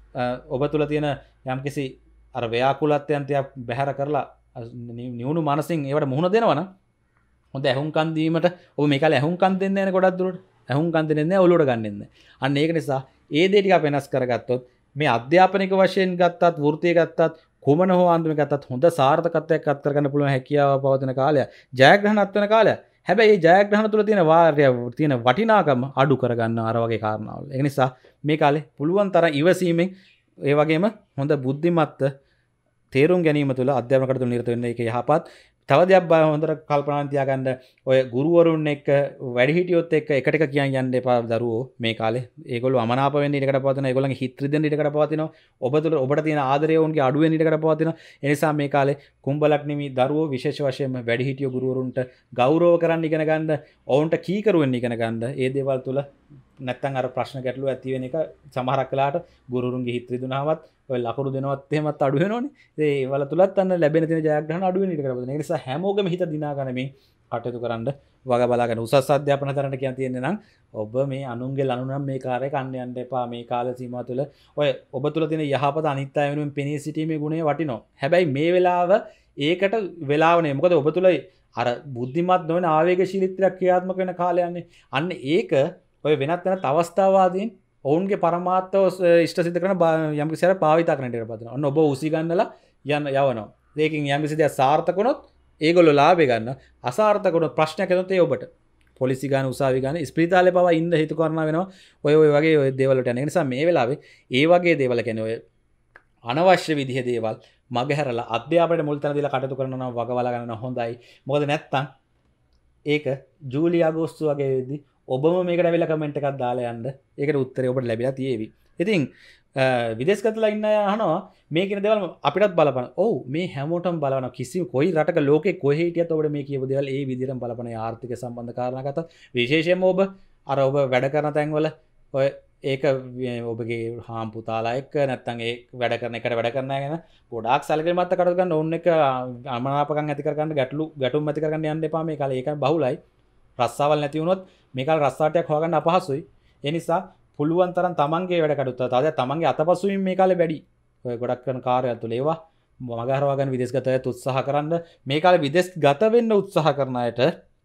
ඔබ තුල තියෙන යම්කිසි අර ව්‍යාකුලත්වයන් තියා බැහැර කරලා නිවුණු මනසින් ඒවට මුහුණ දෙනවනම් හොඳ ඇහුම්කන් දීමට ඔබ මේ කාලේ ඇහුම්කන් දෙන්නේ නැහැ නේ ගොඩක් දුරට. ඇහුම්කන් දෙන්නේ නැහැ ඔලුවට ගන්නෙ නැහැ. අන්න ඒක නිසා ඒ දේ ටික වෙනස් කරගත්තොත් මේ අධ්‍යාපනික වශයෙන් ගත්තත් වෘත්තීය ගත්තත් කොමන හෝ ආන්දමක ගත්තත් හොඳ සාර්ථකත්වයක් අත් කරගන්න පුළුවන් හැකියාව පවතින කාලයක්. ජයග්‍රහණත් වෙන කාලයක්. හැබැයි මේ ජයග්‍රහණ තුළ තියෙන වාර්ය තියෙන වටිනාකම අඩු කරගන්න අර වගේ කාරණාවල්. ඒ නිසා මේ කාලේ පුළුවන් තරම් ඉවසීමෙන් ඒ වගේම හොඳ බුද්ධිමත් තේරුම් ගැනීම තුළ අධ්‍යාපන කටයුතු නිරත වෙන්න ඒක යහපත්. තව දෙයක් බය හොඳට කල්පනා තියාගන්න ඔය ගුරුවරුන් එක්ක වැඩිහිටියොත් එක්ක එකට එක කියන් යන්න එපා දරුවෝ මේ කාලේ. ඒගොල්ලෝ අමනාප වෙන්න ඉඩකට පවතිනවා. ඒගොල්ලන්ගේ හිත රිදෙන්න ඉඩකට පවතිනවා. ඔබ තුළ ඔබට තියෙන ආදරය උන්ගේ අඩු වෙන්න ඉඩකට පවතිනවා. ඒ නිසා මේ කාලේ කුඹලක් නිමි දරුවෝ විශේෂ වශයෙන්ම වැඩිහිටියෝ ගුරුවරුන්ට ගෞරව කරන්න ඉගෙන ගන්න, ඔවුන්ට කීකරු වෙන්න ඉගෙන ගන්න. ඒ දේවල් තුළ නැත්තම් අර ප්‍රශ්න ගැටලු ඇති වෙන එක සමහරක් වෙලාවට ගුරුවරුන්ගේ හිත රිදුනහමත් ඔය ලකුණු දෙනවත් එහෙමත් අඩු වෙනවනේ. ඒ වල තුලත් අන්න ලැබෙන තියෙන ජයග්‍රහණ අඩු වෙන ඉඩ කරපොද. ඒ නිසා හැමෝගෙම හිත දිනා ගන්න මේ කටයුතු කරන්න වග බලා ගන්න. උසස් අධ්‍යාපන තරන්ට කියන තියෙන්නේ නම් ඔබ මේ අනුන්ගේ ලනු නම් මේ කාර්යය කන්න යන්න එපා. මේ කාල සීමාව තුළ ඔය ඔබ තුල තියෙන යහපත අනිත් අය වෙනුවෙන් පෙනී සිටීමේ ගුණය වටිනවා. හැබැයි මේ වෙලාව ඒකට වෙලාව නෙවෙයි. මොකද ඔබ තුල අර බුද්ධිමත් නොවන ආවේගශීලීත්වයක් ක්‍රියාත්මක වෙන කාලයන්නේ. අන්න ඒක ඔය වෙනත් වෙනත් අවස්ථාවාදීන් ඔවුන්ගේ පරමාර්ථව ඉෂ්ට සිද්ධ කරන යම් කිසි අර භාවිතා කරන්න ඉඩ පදිනවා. ඔන්න ඔබ උසි ගන්නලා යන යවනවා. ඒකෙන් යම් කිසි දෙයක් සාර්ථක වුණොත් ඒගොල්ලෝ ලාභය ගන්න. අසාර්ථක වුණොත් ප්‍රශ්නයක් එනොත් ඒ ඔබට. පොලිසි ගන්න උසාවි ගන්න ස්පිරිතාලේ පවා ඉන්න හිතු කරනවා වෙනවා. ඔය ඔය වගේ ඔය දේවල් වලට යන. ඒ නිසා මේ වෙලාවේ ඒ වගේ දේවල් කියන්නේ ඔය අනවශ්‍ය විදිහේ දේවල් මගහැරලා අධ්‍යාපනයට මුල් තැන දීලා කටයුතු කරනවා නම් වගවලා ගන්න හොඳයි. මොකද නැත්තම් ඒක ජූලි අගෝස්තු වගේ වෙද්දී ඔබම මේකට ඇවිල්ලා කමෙන්ට් එකක් දාලා යන්න. ඒකට උත්තරේ ඔබට ලැබිලා තියෙවි. ඉතින් විදේශගතලා ඉන්න අය අහනවා මේ කියන දේවල් අපිටත් බලපන. ඔව් මේ හැමෝටම බලපන. කිසිම කොයි රටක ලෝකේ කොහේ හිටියත් ඔබට මේ කියපු දේවල් ඒ විදිහටම බලපන. ආර්ථික සම්බන්ධ කාරණා ගත්තත් විශේෂයෙන්ම ඔබ අර ඔබ වැඩ කරන තැන්වල ඔය ඒක ඔබගේ හාම් පුතාලා එක්ක නැත්තම් ඒ වැඩ කරන එකට වැඩ කරන අය ගැන ගොඩාක් සැලකිලිමත් කටයුතු කරන්න ඕන එක අමනාපකම් ඇති කර ගන්න ගැටලු ගැටුම් ඇති කර ගන්න යන්න එපා. මේ කාලේ ඒක බහුලයි. රස්සාවල් නැති වුණොත් මේ කාලේ රස්සාවටයක් හොයාගන්න අපහසුයි. ඒ නිසා පුළුවන් තරම් තමන්ගේ වැඩ කටයුතු තවද තමන්ගේ අතපසුවීම් මේ කාලේ වැඩි. ඔය ගොඩක් කරන කාර්යයන් තුළ ඒවා මගහරවා ගන්න විදේශගත අයත් උත්සාහ කරන්න. මේ කාලේ විදේශගත වෙන්න උත්සාහ කරන අයට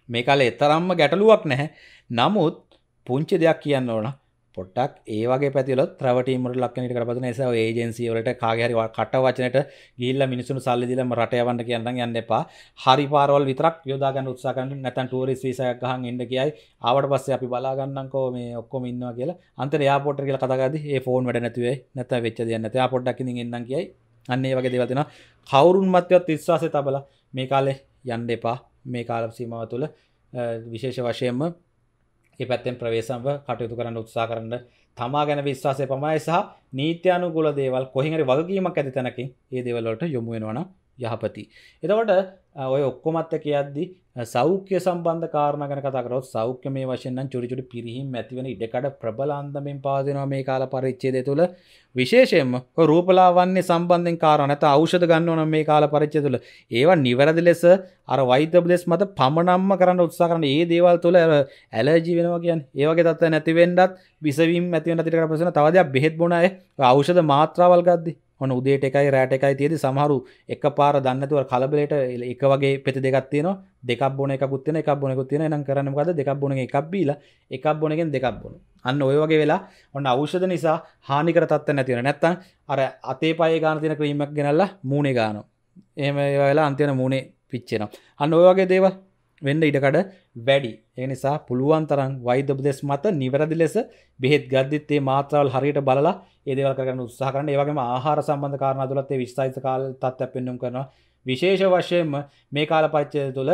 මේ කාලේ තරම්ම ගැටලුවක් නැහැ. නමුත් පුංචි දෙයක් කියන්න ඕන. පොඩ්ඩක් ඒ වගේ පැතිවලත් රැවටීම් වලට ලක් වෙන ඊට කරපද නිසා ඔය ඒජන්සි වලට කාගේ හරි කට වචනෙට ගිහිල්ලා මිනිස්සුන්ට සල්ලි දීලා රට යවන්න කියන්න යන්න එපා. හරි පාරවල් විතරක් යොදා ගන්න උත්සාහ කරන්න. නැත්නම් ටූරිස්ට් වීසා එකක් ගහන් ඉන්න කියයි. ආවට පස්සේ අපි බලා ගන්නම්කෝ මේ ඔක්කොම ඉන්නවා කියලා. අන්තර එයාපෝට් එකට කියලා කතා කරද්දි ඒ ෆෝන් වැඩ නැති වෙයි. නැත්නම් වෙච්ච දෙයක් නැති. එයා පොඩ්ඩක් ඉඳන් එන්නම් කියයි. අන්න ඒ වගේ දේවල් තියෙනවා. කවුරුන් මතවත් විශ්වාසය තබලා මේ කාලේ යන්න එපා. මේ කාල සීමාව තුළ විශේෂ වශයෙන්ම ඒ පැත්තෙන් ප්‍රවේශම්ව කටයුතු කරන්න උත්සාහ කරන්න. තමා ගැන විශ්වාසය පමණයි සහ නීත්‍යානුකූල දේවල් කොහෙන් හරි වගකීමක් ඇති තැනකින් ඒ දේවල් වලට යොමු වෙනවා නම් යහපති. එතකොට ඔය ඔක්කොමත් කියද්දි සෞඛ්‍ය සම්බන්ධ කාරණා ගැන කතා කරොත් සෞඛ්‍ය මේ වශයෙන් නම් චුරි චුරි පිරිහීම් ඇති වෙන ඉඩකඩ ප්‍රබල අන්දමින් පවතිනවා මේ කාල පරිච්ඡේදය තුළ. විශේෂයෙන්ම ඔය රූපලාවන්‍ය සම්බන්ධයෙන් කාරණා නැත්නම් ඖෂධ ගන්න ඕන මේ කාල පරිච්ඡේදය තුළ ඒවා නිවැරදි ලෙස අර වෛද්‍ය උපදෙස් මත පමණක්ම කරන්න උත්සාහ කරන මේ දේවල් තුළ ඇලර්ජි වෙනවා කියන්නේ ඒ වගේ තත්ත්ව නැති වෙන්නත් විසවීම් ඇති වෙන්නත් ඊට කරපස්සන තව දෙයක් බෙහෙත් බොන අය ඖෂධ මාත්‍රාවල් ගද්දි ඔන්න උදේට එකයි රැට එකයි තියෙදි සමහරු එකපාර දන්නේ නැතුව කලබලයට එක වගේ පෙති දෙකක් තියෙනවා දෙකක් බොන එකකුත් තියෙනවා එකක් බොන එකකුත් තියෙනවා එහෙනම් කරන්නේ මොකද්ද දෙකක් බොන එකෙන් එකක් බීලා එකක් බොන එකෙන් දෙකක් බොන අන්න ඔය වගේ වෙලා ඔන්න ඖෂධ නිසා හානිකර තත්ත්ව නැති වෙනවා නැත්තම් අර අතේ පයේ ගන්න තියෙන ක්‍රීම් එකක් ගෙනල්ලා මූණේ ගන්නවා එහෙම ඒවා වෙලා අන්තිම මූණේ පිච්චෙනවා අන්න ඔය වගේ දේවල් වෙන්න ඉඩකඩ වැඩි. ඒ නිසා පුළුවන් තරම් වෛද්‍ය උපදෙස් මත නිවැරදි ලෙස බෙහෙත් ගද්දිත් මේ මාත්‍රාවල් හරියට බලලා ඒ දේවල් කරගන්න උත්සාහ කරන්න. ඒ වගේම ආහාර සම්බන්ධ කාරණා තුලත් ඒ විශ්වාසිත කාල තත්ත්වයක් පෙන්වන්න කරනවා. විශේෂ වශයෙන්ම මේ කාල පරිච්ඡේදය තුළ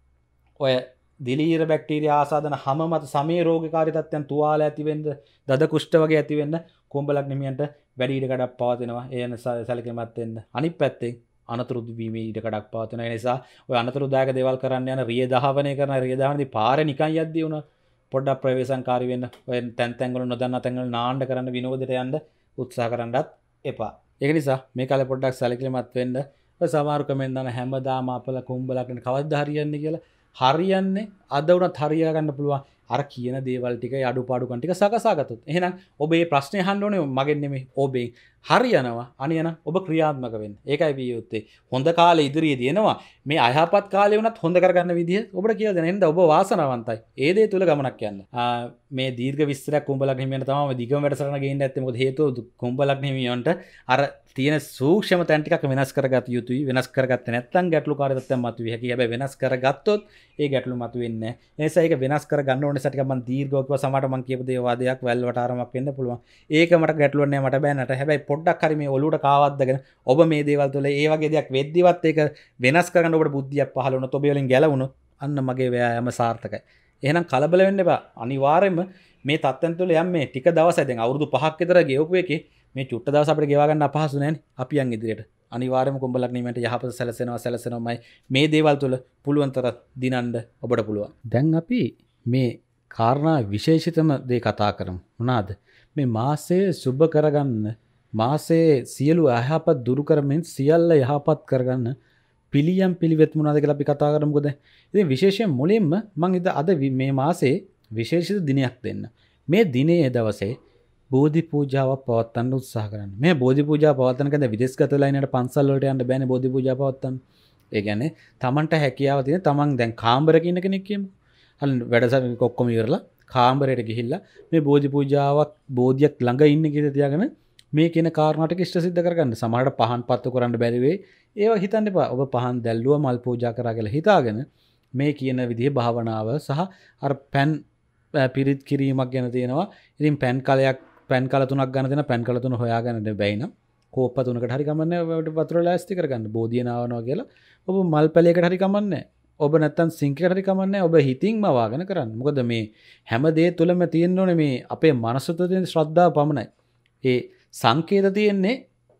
ඔය දිලීර බැක්ටීරියා ආසාදන හැම මත සමේ රෝගකාරී තත්ත්වයන් තුවාල ඇති වෙන්න, දද කුෂ්ඨ වගේ ඇති වෙන්න කුඹලක් නිමියන්ට වැඩි ඉඩකඩක් පවතිනවා. ඒ යන සැලකීමත් වෙන්න. අනිත් පැත්තෙන් අනතුරු වීමේ ඉඩකඩක් පවතින නිසා ඔය අනතුරුදායක දේවල් කරන්න යන රිය දහවණය කරන රිය දහවණදී පාරේ නිකන් යද්දී උන පොඩ්ඩක් ප්‍රවේශංකාරී වෙන්න ඔය තැන් තැන් වල නොදන්නා තැන් වල නාන්න කරන්න විනෝදයට යන්න උත්සාහ කරන්නත් එපා. ඒක නිසා මේ කාලේ පොඩ්ඩක් සැලකිලිමත් වෙන්න. ඔය සමහර කමෙන් දාන හැමදාම අපල කුඹලක් නේ කවද්ද හරියන්නේ කියලා. හරියන්නේ අද උනත් හරියා ගන්න පුළුවන්. අර කියන දේවල් ටික අඩුපාඩුකම් ටික සකසා ගත්තොත්. එහෙනම් ඔබ මේ ප්‍රශ්නේ අහන්න ඕනේ මගෙන් නෙමෙයි ඔබෙන්. හරියනවා අනියන ඔබ ක්‍රියාත්මක වෙන්න. ඒකයි විය යුත්තේ. හොඳ කාලේ ඉදිරියේදී එනවා. මේ අයහපත් කාලේ වුණත් හොඳ කරගන්න විදිය ඔබට කියලා දෙන්න. එහෙනම් ඔබ වාසනාවන්තයි. ඒ දේ තුල ගමනක් යන්න. මේ දීර්ඝ විස්තරයක් කුඹලක් හිමියන්ට තමයි දිගම වැඩසටහන ගේන්න නැත්තේ. මොකද හේතුව කුඹලක් හිමියන්ට අර තියෙන සූක්ෂම තැන් ටිකක් වෙනස් කරගත යුතුයි. වෙනස් කරගත්තේ නැත්නම් ගැටලුකාරී තත්ත්වයක් මතුවේ. හැකි හැබැයි වෙනස් කරගත්තොත් ඒ ගැටලු මතුවෙන්නේ නැහැ. ඒ නිසා ඒක වෙනස් කරගන්න ඕනේ සටික මම දීර්ඝව කිව්වා සමහරට මම කියපු දේ වාදයක් වැල්වට ආරමක් වෙන්න පුළුවන්. ඒක මට ගැටලුවක් නෑ මට බෑනට. හැබැයි පොඩ්ඩක් හරි මේ ඔලුවට කාවද්දගෙන ඔබ මේ දේවල් තුළ ඒ වගේ දෙයක් වෙද්දිවත් ඒක වෙනස් කරගන්න ඔබට බුද්ධියක් පහළ වුණොත් ඔබ වලින් ගැලවුණොත් අන්න මගේ ව්‍යායාම සාර්ථකයි. එහෙනම් කලබල වෙන්න එපා. අනිවාර්යයෙන්ම මේ තත්ත්වෙන් තුළ යම් මේ ටික දවසයි දැන් අවුරුදු පහක් විතර ගෙවපු එකේ මේ චුට්ට දවස් අපිට ගෙවා ගන්න අපහසු නෑනේ. අපි යන් ඉදිරියට. අනිවාර්යයෙන්ම කුඹලක් නිමෙන්ට යහපත සැලසෙනවා සැලසෙනවාමයි මේ දේවල් තුළ පුළුවන් තරම් දිනන්න ඔබට පුළුවන්. දැන් අපි මේ කාරණා විශේෂිතම දේ කතා කරමු. මොනවාද? මේ මාසය සුබ කරගන්න මාසයේ සියලු අයහපත් දුරු කරමින් සියල්ල යහපත් කරගන්න පිළියම් පිළිවෙත් මොනවාද කියලා අපි කතා කරමු. මොකද ඉතින් විශේෂයෙන් මුලින්ම මම ඉත අද මේ මාසේ විශේෂිත දිනයක් දෙන්න. මේ දිනේ දවසේ බෝධි පූජාවක් පවත්වන්න උත්සාහ කරන්න. මේ බෝධි පූජාව පවත්වන කන්ද විදේශගත වෙලා ඉන්නට පන්සල් වලට යන්න බෑනේ බෝධි පූජාව පවත්වන්න. ඒ කියන්නේ Tamanට හැකියාව තියෙන Taman දැන් කාමරයක ඉන්න කෙනෙක් කියමු. අන්න වැඩසටහන ඔක්කොම ඉවරලා කාමරයට ගිහිල්ලා මේ බෝධි පූජාවක් බෝධියක් ළඟ ඉන්න කීයද තියාගෙන මේ කියන කාරණා ටික ඉෂ්ට සිද්ධ කරගන්න. සමහරට පහන් පත්තු කරන්න බැරි වෙයි. ඒවා හිතන්න එපා. ඔබ පහන් දැල්ලුවා මල් පූජා කරා කියලා හිතාගෙන මේ කියන විදිහේ භාවනාව සහ අර පෑන් පිරිත් කිරීමක් ගැන තියෙනවා. ඉතින් පෑන් කලයක් පෑන් කල තුනක් ගන්න දෙන පෑන් කල තුන හොයාගන්න බැයි නම් කෝප්ප තුනකට හරි කමන්නේ ඔබට වතුර ලෑස්ති කරගන්න. බෝධිය නාවනවා කියලා ඔබ මල් පැලයකට හරි කමන්නේ. ඔබ නැත්තම් සිංක් එකට හරි කමන්නේ. ඔබ හිතින්ම වාගෙන කරන්න. මොකද මේ හැම දේ තුළම තියෙන්න ඕනේ මේ අපේ මනස තුළ තියෙන ශ්‍රද්ධාව පමණයි. ඒ සංකේත තියෙන්නේ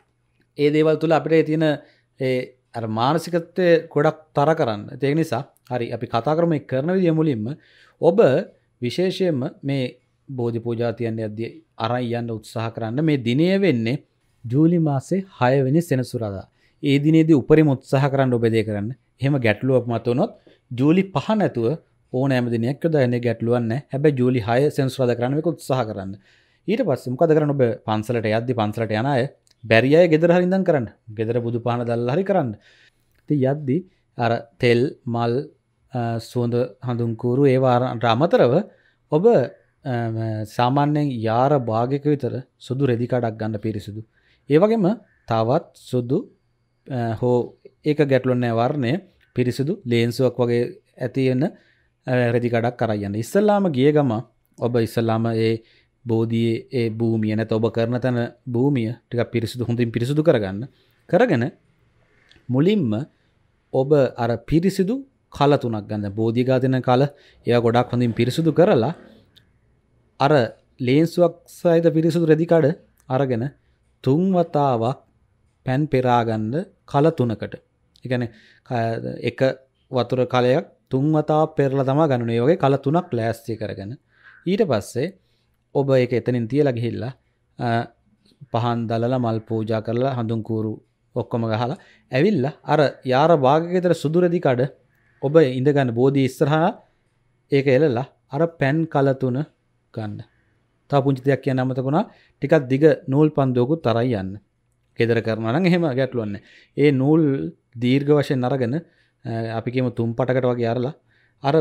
ඒ දේවල් තුළ අපිට තියෙන ඒ අර මානසිකත්වය ගොඩක් තර කරන්න. ඒක නිසා හරි අපි කතා කරමු මේ කරන විදිය මුලින්ම ඔබ විශේෂයෙන්ම මේ බෝධි පූජා තියන්නේ යද්දී අරන් යන්න උත්සාහ කරන්න. මේ දිනය වෙන්නේ ජූලි මාසේ හය වෙනි සෙනසුරාදා. ඒ දිනේදී උපරිම උත්සාහ කරන්න ඔබ දේ කරන්න. එහෙම ගැටලුවක් මතුනොත් ජූලි පහ නැතුව ඕනෑම දිනයක් යොදාගන්න ගැටලුවක් නැහැ. හැබැයි ජූලි හය සෙනසුරාදා කරන්න මේක උත්සාහ කරන්න. ඊට පස්සේ මොකද කරන්න ඔබ පන්සලට යද්දි පන්සලට යන අය බැරි අය ගෙදර හරි ඉඳන් කරන්න. ගෙදර බුදු පහන දැල්ලා හරි කරන්න. ඉතින් යද්දි අර තෙල් මල් සුවඳ හඳුන්කూరు ඒවාට අමතරව ඔබ සාමාන්‍යයෙන් යාර භාගයක විතර සුදු රෙදි කඩක් ගන්න පිරිසිදු. ඒ වගේම තවත් සුදු හෝ ඒක ගැටලුවක් නැහැ වර්ණය පිරිසිදු ලේන්සුවක් වගේ ඇති වෙන රෙදි කඩක් අරන් යන්න. ඉස්සල්ලාම ගිය ගම ඔබ ඉස්සල්ලාම ඒ බෝධියේ ඒ භූමිය නැත්නම් ඔබ කරන තැන භූමිය ටිකක් පිරිසිදු හොඳින් පිරිසිදු කරගන්න. කරගෙන මුලින්ම ඔබ අර පිරිසිදු කල තුනක් ගන්න. බෝධිය ගාදින කල ඒවා ගොඩක් හොඳින් පිරිසිදු කරලා අර ලේන්සුවක් සහිත පිරිසිදු රෙදි කඩ අරගෙන තුන් වතාවක් පැන් පෙරා ගන්න කල තුනකට. ඒ කියන්නේ එක වතුර කලයක් තුන් වතාවක් පෙරලා තමයි ගන්න ඕනේ. ඒ වගේ කල තුනක් ලෑස්ති කරගෙන ඊට පස්සේ ඔබ ඒක එතනින් තියලා ගිහිල්ලා පහන් දලලා මල් පූජා කරලා හඳුන් කూరు ඔක්කොම ගහලා ඇවිල්ලා අර යාර භාගයක විතර සුදු රෙදි කඩ ඔබ ඉඳ ගන්න බෝධි ඉස්සරහා ඒක එලලා අර පැන් කල තුන ගන්න. තව පුංචි දෙයක් කියන්න අමතක වුණා. ටිකක් දිග නූල් පන්දුවකුත් තරයි යන්න. ගෙදර කරනවා නම් එහෙම ගැටලුවක් නැහැ. ඒ නූල් දීර්ඝ වශයෙන් අරගෙන අපි කියමු තුන් පටකට වගේ අරලා අර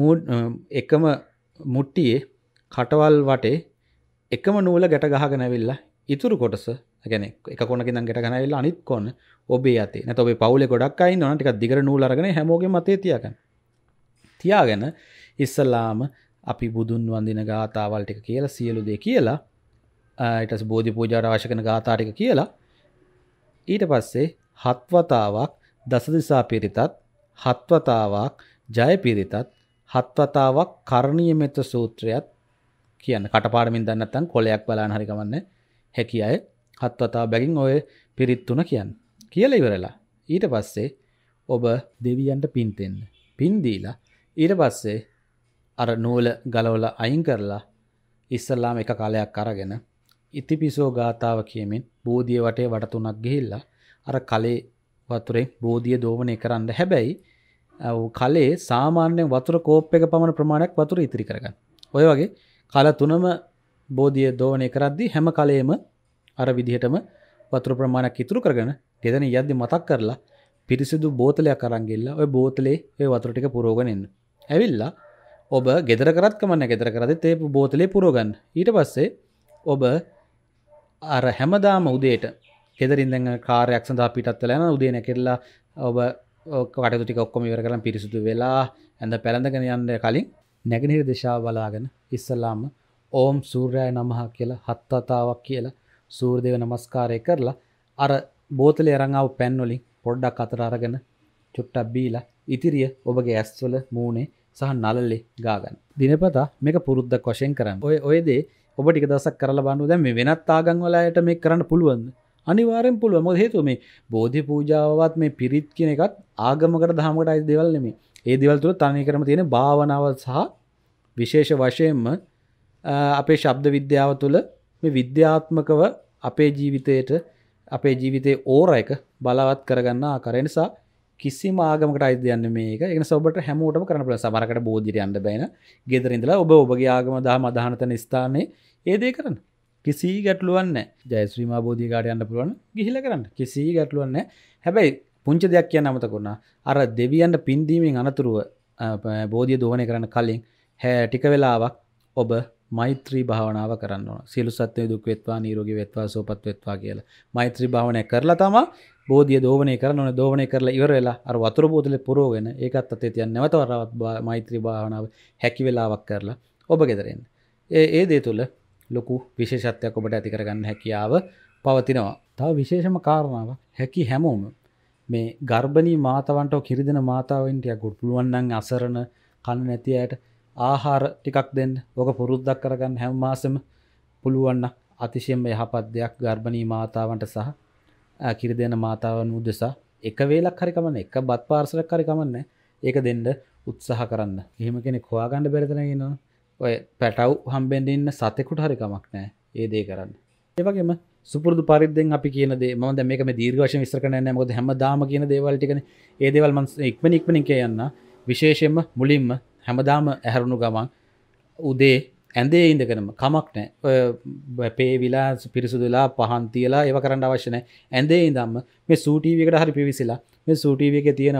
එකම මුට්ටියේ කටවල් වටේ එකම නූල ගැට ගහගෙන ඇවිල්ලා ඉතුරු කොටස يعني එක කොනකින් ඉඳන් ගැට ගහගෙන ඇවිල්ලා අනිත් කොන ඔබේ අතේ නැත්නම් ඔබේ පවුලේ ගොඩක් අය ඉන්නවනම් ටිකක් දිගට නූල් අරගෙන හැමෝගෙම අතේ තියාගන්න. තියාගෙන ඉස්සලාම අපි බුදුන් වන්දින ගාථාවල් ටික කියලා සියලු දේ කියලා ඊට පස්සේ බෝධි පූජාවට අවශ්‍ය කරන ගාථා ටික කියලා ඊට පස්සේ හත් වතාවක් දසදිසා පිරිතත් හත් වතාවක් ජය පිරිතත් හත් වතාවක් කරණීය මෙත්ත සූත්‍රයත් කියන්න. කටපාඩමින් දන්නේ නැත්නම් කොලයක් බලන්න හරි කමන්නේ. හැකි අය හත් වතාව බැගින් ඔය පිරිත් තුන කියන්න. කියලා ඉවරලා ඊට පස්සේ ඔබ දෙවියන්ට පින් දෙන්න. පින් දීලා ඊට පස්සේ අර නූල ගලවලා අයින් කරලා ඉස්සල්ලාම එක කලයක් අරගෙන ඉතිපිසෝ ගාතාව කියමින් බෝධිය වටේ වට තුනක් ගිහිල්ලා අර කලේ වතුරේ බෝධිය දෝවණය කරන්න. හැබැයි කලේ සාමාන්‍ය වතුර කෝප් එක පමණ ප්‍රමාණයක් වතුර ඉතිරි කරගන්න. ඔය වගේ කල තුනම බෝධිය දෝවණය කරද්දී හැම කලෙම අර විදිහටම වතුර ප්‍රමාණයක් ඉතුරු කරගෙන ගෙදර යද්දි මතක් කරලා පිරිසිදු බෝතලයක් අරන් ගිහලා ওই බෝතලේ ඒ වතුර ටික පුරවගෙන එන්න. ඇවිල්ලා ඔබ ගෙදර කරත් කමන්නේ ගෙදර කරද්දිත් ඒ බෝතලේ පුරව ගන්න. ඊට පස්සේ ඔබ අර හැමදාම උදේට ගෙදරින් දැන් කාර්යයක් සඳහා පිටත් වෙලා යන උදේ නැකිරලා ඔබ කටයුතු ටික ඔක්කොම ඉවර කරලා පිරිසිදු වෙලා ඇඳ පැළඳගෙන යන්න කලින් නැගෙනහිර දිශාව බලාගෙන ඉස්සලාම ඕම් සූර්යය නමහ කියලා හත් වතාවක් කියලා සූර්ය දේව නමස්කාරය කරලා අර බෝතලේ අරන් ආව පැන් වලින් පොඩ්ඩක් අතර අරගෙන චුට්ටක් බීලා ඉතිරිය ඔබගේ ඇස්වල මූණේ සහ නළලේ ගා ගන්න. දිනපතා මේක පුරුද්දක් වශයෙන් කරන්න. ඔය ඔය දේ ඔබ ටික දවසක් කරලා බලන්න. දැන් මේ වෙනත් ආගම් වල අයට මේක කරන්න පුළුවන්ද? අනිවාර්යෙන් පුළුවන්. මොකද හේතුව මේ බෝධි පූජාවවත් මේ පිරිත් කියන එකත් ආගමකට දහමකට අයිති දේවල් නෙමෙයි. ඒ දේවල් තුල තනිකරම තියෙන භාවනාව සහ විශේෂ වශයෙන්ම අපේ ශබ්ද විද්‍යාව තුළ මේ විද්‍යාත්මකව අපේ ජීවිතයට අපේ ජීවිතයේ ඕර එක බලවත් කරගන්න ආකාරය නිසා කිසිම ආගමකට අයිති දෙයක් නෙමෙයි මේක. ඒ නිසා ඔබට හැමෝටම කරන්න පුළුවන්. සමහරකට බෝධියට යන්න බෑ න. ගෙදර ඉඳලා ඔබ ඔබගේ ආගම දහම අදහන තැන ස්ථානයේ ඒ දේ කරන්න. කිසි ගැටලුවක් නැහැ. ජයශ්‍රී මා බෝධිය කාට යන්න පුළුවන් ගිහිල්ලා කරන්න. කිසි ගැටලුවක් නැහැ. හැබැයි පුංචි දෙයක් කියන්න අමතක වුණා. අර දෙවියන්ට පින් දීමෙන් අනතුරුව බෝධිය දෝවණය කරන්න කලින් ටික වෙලාවක් ඔබ මෛත්‍රී භාවනාව කරන්න ඕන. සියලු සත්ත්වයන් දුක් වෙත්වා නිරෝගී වෙත්වා සුවපත් වෙත්වා කියලා. මෛත්‍රී භාවනාව කරලා තමයි බෝධිය දෝවණය කරන්න ඕනේ. දෝවණය කරලා ඉවර වෙලා අර වතුර බෝතලේ පුරවගෙන ඒකත් අතේ තියන්න නැවත වරවත් මෛත්‍රී භාවනාව හැකි වෙලාවක් කරලා ඔබ ගෙදර එන්න. ඒ ඒ දේ තුල ලොකු විශේෂත්වයක් ඔබට ඇති කරගන්න හැකියාව පවතිනවා. තව විශේෂම කාරණාවක් හැකි හැමෝම මේ ගර්භණී මාතාවන්ට කිරිදෙන මාතාවෙන් ටිකක් පුළුවන් නම් අසරණ කන නැති අයට ආහාර ටිකක් දෙන්න. ඔක පුරුද්දක් කරගන්න හැම මාසෙම පුළුවන් නම් අතිශයින්ම යහපත් දෙයක් ගර්භණී මාතාවන්ට සහ කිරිදෙන මාතාවන් උදෙසා එක වේලක් හරි කමන්නේ එක බත් පාර්සලයක් හරි කමන්නේ ඒක දෙන්න උත්සාහ කරන්න. එහෙම කෙනෙක් හොයාගන්න බැරිද නේද? ඔය පැටව් හම්බෙන්න ඉන්න සතෙකුට හරි කමක් නැහැ. ඒ දේ කරන්න. ඒ වගේම සුපුරුදු පරිද්දෙන් අපි කියන දේ මම දැන් මේක මේ දීර්ඝ වශයෙන් විස්තර කරන්නේ නැහැ. මොකද හැමදාම කියන දේවල් ටිකනේ. ඒ දේවල් මම ඉක්මන ඉක්මනින් කියන්න. විශේෂයෙන්ම මුලින්ම හැමදාම ඇහැරුණු ගමන් උදේ ඇඳේ ඉඳගෙනම කමක් නැහැ. ඔය පේවිලා පිරිසුදුලා පහන් තියලා ඒව කරන්න අවශ්‍ය නැහැ. ඇඳේ ඉඳන්ම මේ සූ ටීවී එකට හරි පිවිසිලා මේ සූ ටීවී එකේ තියෙනවා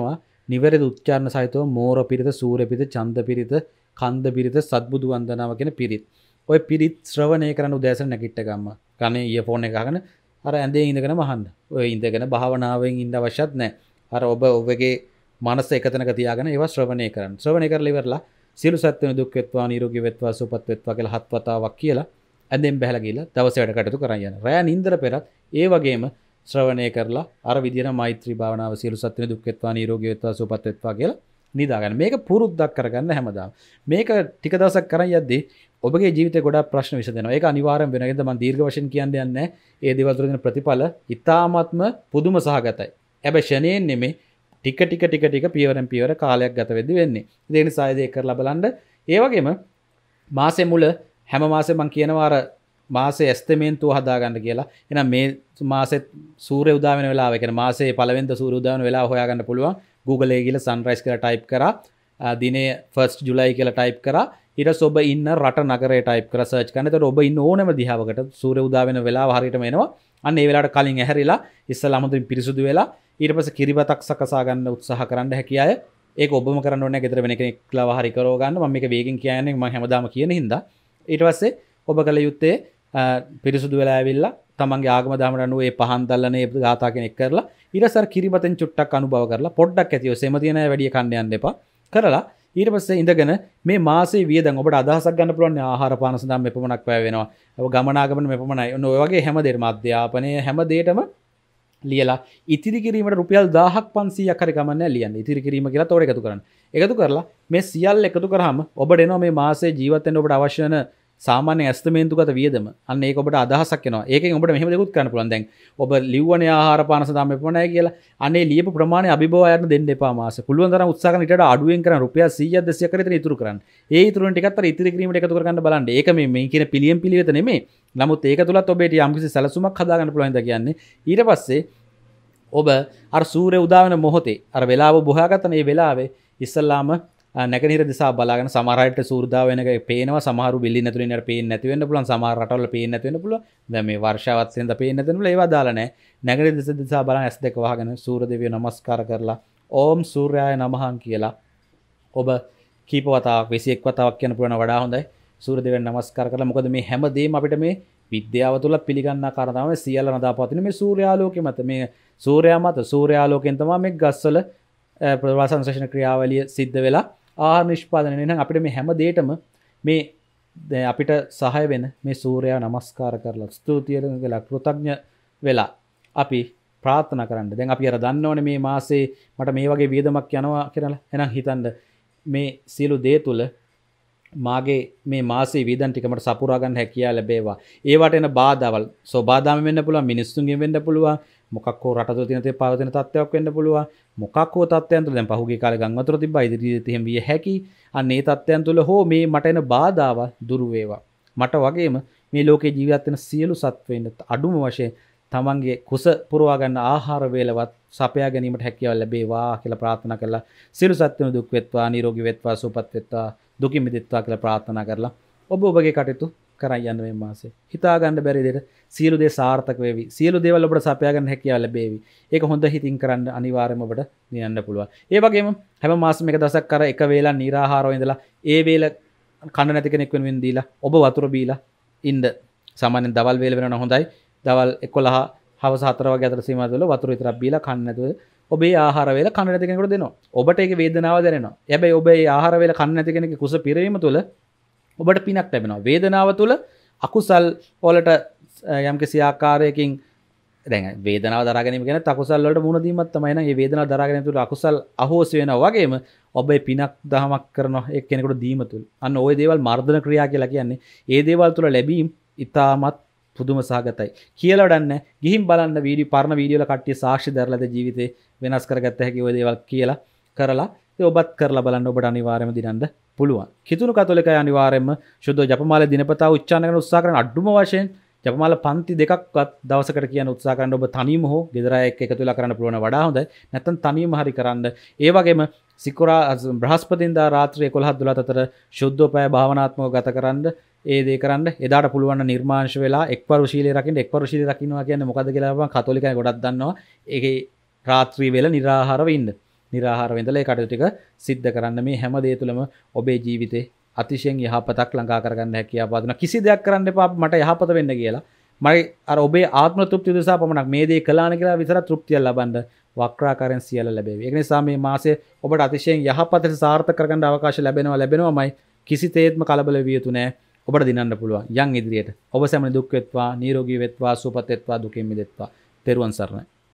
නිවැරදි උච්චාරණ සහිතව මෝර පිරිත, සූර්ය පිරිත, චන්ද පිරිත, කන්ද පිරිත, සත්බුදු වන්දනාව කියන පිරිත්. ඔය පිරිත් ශ්‍රවණය කරන උදෑසන නැගිට ගම්ම. කනේ ඉයර්ෆෝන් එක ගහගෙන අර ඇඳේ ඉඳගෙන මහන්න. ඔය ඉඳගෙන භාවනාවෙන් ඉන්න අවශ්‍යත් නැහැ. අර ඔබ ඔබගේ මනස එකතැනක තියාගෙන ඒවා ශ්‍රවණය කරන්න. ශ්‍රවණය කරලා ඉවරලා සියලු සත්ත්වයන් දුක් වෙත්වා, නිරෝගී වෙත්වා, සුවපත් වෙත්වා කියලා හත් වතාවක් කියලා ඇඳෙන් බහැලා ගිහලා දවසේ වැඩ කටයුතු කරන් යන. රෑ නින්දර පෙරත් ඒ වගේම ශ්‍රවණය කරලා අර විදියට මෛත්‍රී භාවනාව සියලු සත්ත්වයන් දුක් වෙත්වා, නිරෝගී වෙත්වා, සුවපත් වෙත්වා කියලා නිදා ගන්න. මේක පුරුද්දක් කරගන්න හැමදාම. මේක ටික දවසක් කරන් යද්දී ඔබගේ ජීවිතේ ගොඩාක් ප්‍රශ්න විසඳෙනවා. ඒක අනිවාර්යෙන් වෙනවා. ඒකද මම දීර්ඝ වශයෙන් කියන්නේ නැහැ. ඒ දේවල් තුළ දෙන ප්‍රතිඵල ඉතාමත්ම පුදුම සහගතයි. හැබැයි ෂණයෙන් නෙමෙයි ටික ටික ටික ටික පියවරෙන් පියවර කාලයක් ගත වෙද්දි වෙන්නේ. ඒ නිසා ඒක කරලා බලන්න. ඒ වගේම මාසෙ මුල හැම මාසෙම මම කියනවා අර මාසේ එස්ටිමේන්තුව හදාගන්න කියලා. එහෙනම් මේ මාසෙත් සූර්ය උදා වෙන වෙලාව, ඒ කියන්නේ මාසේ පළවෙනිද සූර්ය උදා වෙන වෙලාව හොයාගන්න පුළුවන්. Google එකේ ගිහලා sunrise කියලා type කරා. දිනේ first July කියලා type කරා. ඊට පස්සේ ඔබ ඉන්න රට නගරය type කරලා search කරන. එතකොට ඔබ ඉන්න ඕනෑම දිහාවකට සූර්ය උදා වෙන වෙලාව හරියටම එනවා. අන්න ඒ වෙලාවට කලින් ඇහැරිලා ඉස්සලා අමුතුවෙන් පිරිසුදු වෙලා ඊට පස්සේ කිරිබතක් සකසා ගන්න උත්සාහ කරන්න හැකිය අය ඒක ඔබම කරන්න ඕනේ නැහැ. ගෙදර වෙන කෙනෙක්ලව හරි කරව ගන්න. මම මේක වේගෙන් කියන්නේ මම හැමදාම කියන හින්දා. ඊට පස්සේ ඔබ කල යුත්තේ පිරිසුදු වෙලා ඇවිල්ලා තමන්ගේ ආගම දහමට අනුව ඒ පහන් දැල්ලනේ ගාථා කෙනෙක් කරලා ඊට පස්සේ අර කිරිබතෙන් චුට්ටක් අනුභව කරලා පොඩ්ඩක් ඇතිව සෙම තියෙන අය වැඩි කන්න යන්න එපා. කරලා ඊට පස්සේ ඉඳගෙන මේ මාසේ වියදම් ඔබට අදහසක් ගන්න පුළුවන් ආහාර පාන සඳහා මෙපමණක් වැය වෙනවා. ඔබ ගමනාගමන මෙපමණයි. ඔන්න ඔය වගේ හැම දෙයකම අධ්‍යාපනය හැම දෙයකම ලියලා ඉතිරි කිරීමට රුපියල් දහයක් පන්සීයක් හරි ගමන්නේ ලියන්න. ඉතිරි කිරීම කියලා තෝර එකතු කරන්න. එකතු කරලා මේ සියල්ල එකතු කරාම ඔබට එනවා මේ මාසේ ජීවත් වෙන්න ඔබට අවශ්‍ය වෙන සාමාන්‍ය ඇස්තමේන්තුගත වියදම. අන්න ඒක ඔබට අදහසක් එනවා. ඒකෙන් ඔබට මෙහෙම දෙකුත් කරන්න පුළුවන්. දැන් ඔබ ලිව්වනේ ආහාර පාන සඳහා මෙපමණයි කියලා. අනේ ලියපු ප්‍රමාණය අභිභවායන්න දෙන්න එපා මාසේ. පුළුවන් තරම් උත්සාහ කරන ඊට අඩුවෙන් කරන් රුපියල් සීයක් දෙසීයක් කර ඉතින් ඉතුරු කරන්න. ඒ ඉතුරුන ටිකත් අර ඉතිරි කිරීමට එකතු කරගන්න බලන්න. ඒක මේ මේ කියන පිළියම් පිළිවෙත නෙමෙයි. නමුත් ඒක තුලත් ඔබට යම්කිසි සැලසුමක් හදාගන්න පුළුවන් ද කියන්නේ. ඊට පස්සේ ඔබ අර සූර්ය උදා වෙන මොහොතේ අර වෙලාව බොහාගත්ත මේ වෙලාවේ ඉස්සල්ලාම නැගෙනහිර දිසා බලාගෙන සමහර අයට සූර්යදා වෙන එක පේනවා. සමහරු බිල්ලින් ඇතුලෙන් යන පේන්නේ නැති වෙන්න පුළුවන්. සමහර රටවල පේන්නේ නැති වෙන්න පුළුවන්. දැන් මේ වර්ෂාවත් වෙනද පේන්නේ නැති වෙන්න පුළුවන්. ඒවා දාලා නැහැ. නැගෙනහිර දිස දිසා බලන් ඇස් දෙක වහගෙන සූර්ය දෙවියෝ නමස්කාර කරලා ඕම් සූර්යාය නමහං කියලා ඔබ කීප වතාවක් විසි එක් වතාවක් කියන පුරන වඩා හොඳයි. සූර්ය දෙවියන් නමස්කාර කරලා මොකද මේ හැම දෙයක්ම අපිට මේ විද්‍යාව තුළ පිළිගන්නා කාරණා තමයි සියල්ල නදාපවතින මේ සූර්යාලෝකය මත මේ සූර්යා මත සූර්යාලෝකයෙන් තමයි මේ ගස්වල ප්‍රවාසංශේෂණ ක්‍රියාවලිය සිද්ධ වෙලා ආහාර නිෂ්පාදනය වෙන අපිට මේ හැම දෙයකම මේ අපිට සහාය වෙන මේ සූර්යයා නමස්කාර කරලා ස්තුතිය වෙලා කෘතඥ වෙලා අපි ප්‍රාර්ථනා කරන්න. දැන් අපි අර දන්නවනේ මේ මාසේ මට මේ වගේ වියදමක් යනවා කියලා. එහෙනම් හිතන්න මේ සියලු දේ තුල මාගේ මේ මාසේ වියදම් ටික මට සපුරා ගන්න හැකියාව ලැබේවා. ඒවට එන බාධාවල් සෝබාදාම වෙන්න පුළුවන්, මිනිස්සුන්ගෙන් වෙන්න පුළුවන්, මොකක් හෝ රට තුළ තියෙන තේ පවතින තත්ත්වයක් වෙන්න පුළුවන්. මොකක් හෝ තත්ත්වයන් තුළ දැන් පහුගිය කාලේ ගම් වතුර තිබ්බා ඉදිරියට එහෙම විය හැකි. අන්න ඒ තත්ත්වයන් තුළ හෝ මේ මට එන බාධාවල් දුරු වේවා. මට වගේම මේ ලෝකේ ජීවත් වෙන සියලු සත්වයින් අඩුම වශයෙන් තමන්ගේ කුස පුරවා ගන්න ආහාර වේලවත් සපයා ගැනීමට හැකියාව ලැබේවා කියලා ප්‍රාර්ථනා කරලා සියලු සත්වයන් දුක් වෙත්වා, නිරෝගී වෙත්වා, සුවපත් වෙත්වා, දුකින් මිදෙත්වා කියලා ප්‍රාර්ථනා කරලා ඔබ ඔබගේ කටයුතු කරන් යන්න මේ මාසේ. හිතා ගන්න බැරි දෙයට සියලු දේ සාර්ථක වේවි. සියලු දේවල් ඔබට සපයා ගන්න හැකියාව ලැබේවි. ඒක හොඳ හිතින් කරන්න අනිවාර්යයෙන්ම ඔබට නියන්න පුළුවන්. ඒ වගේම හැම මාසෙම එක දවසක් කර එක වේලක් නිරාහාරව ඉඳලා ඒ වේල කන්න නැති කෙනෙක් වෙනුවෙන් දීලා ඔබ වතුර බීලා ඉන්න. සාමාන්‍යයෙන් දවල් වේල වෙනවනම් හොඳයි. දවල් එකොළහ හවස හතර වගේ අතර සීමාව තුළ වතුර විතරක් බීලා කන්න නැතුව ඔබේ ආහාර වේල කන්න නැති කෙනෙකුට දෙනවා. ඔබට ඒක වේදනාව දැනෙනවා. හැබැයි ඔබේ ආහාර වේල කන්න නැති කෙනෙකුගේ කුස පිරවීම තුළ ඔබට පිනක් ලැබෙනවා. වේදනාව තුළ අකුසල් වලට යම්කිසි ආකාරයකින් දැන් වේදනාව දරා ගැනීම කියන්නේ අකුසල් වලට මුහුණ දීමක් තමයි. නේද? මේ වේදනාව දරා ගැනීම තුළ අකුසල් අහෝසි වෙනවා වගේම ඔබේ පිනක් දහමක් කරනවා ඒ කෙනෙකුට දීම තුළ. අන්න ওই දේවල් මර්ධන ක්‍රියා කියලා කියන්නේ. ඒ දේවල් තුළ ලැබීම් ඉතාමත් පුදුම සහගතයි. කියලා වඩන්නේ ගිහින් බලන්න වීඩියෝ පරණ වීඩියෝ වල කට්ටිය සාක්ෂි දරලාද ජීවිතේ වෙනස් කරගත්ත හැකි ওই දේවල් කියලා කරලා ඒ ඔබත් කරලා බලන්න ඔබට අනිවාර්යයෙන්ම දිනන්න පුළුවන්. කිතුණු කතෝලිකය අනිවාර්යයෙන්ම ශුද්ධ ජපමාල දිනපතා උච්චාරණ කරන උත්සාහ කරන අඩුම වශයෙන් ජපමාල පන්ති දෙකක්වත් දවසකට කියන උත්සාහ කරන්න ඔබ තනියම හෝ ගෙදර අය එක්ක එකතු වෙලා කරන්න පුළුවන් වඩා හොඳයි. නැත්නම් තනියම හරි කරන්න. ඒ වගේම සිකුරා බ්‍රහස්පතින්දා රාත්‍රී එකොළහ දොළහ අතර ශුද්ධෝපය භාවනාත්මකව ගත කරන්න. ඒ දේ කරන්න එදාට පුළුවන් නිර්මාංශ වෙලා එක්වරු ශීලයේ රකින්න එක්වරු ශීලයේ රකින්නවා කියන්නේ මොකද්ද කියලා මම කතෝලිකයන් ගොඩක් දන්නවා. ඒකේ රාත්‍රී වේල निराහාරව ඉන්න. निराහාරව ඉඳලා ඒ කටයුතු ටික සිද්ධ කරන්න මේ හැම දේ තුළම ඔබේ ජීවිතේ අතිශයින් යහපතක් ළඟා කරගන්න හැකියාව වදිනවා. කිසි දෙයක් කරන්න එපා මට යහපත වෙන්න කියලා. මගේ අර ඔබේ ආත්ම තෘප්තිය උදෙසා පමණක් මේ දේ කළාන කියලා විතර තෘප්තිය ලබන්න වක්‍රාකාරයෙන් සියල්ල ලැබෙවි. ඒක නිසා මේ මාසය ඔබට අතිශයින් යහපතට සාර්ථක කරගන්න අවකාශ ලැබෙනවා ලැබෙනවාමයි. කිසි තේත්ම කලබල විය යුතු නැහැ. ඔබට දිනන්න පුළුවන්. යන් ඉදිරියට. ඔබ සැමනේ දුක් වෙත්වා, නිරෝගී වෙත්වා, සුවපත් වෙත්වා, දුකින් මිදෙත්වා. තෙරුවන් සරණයි.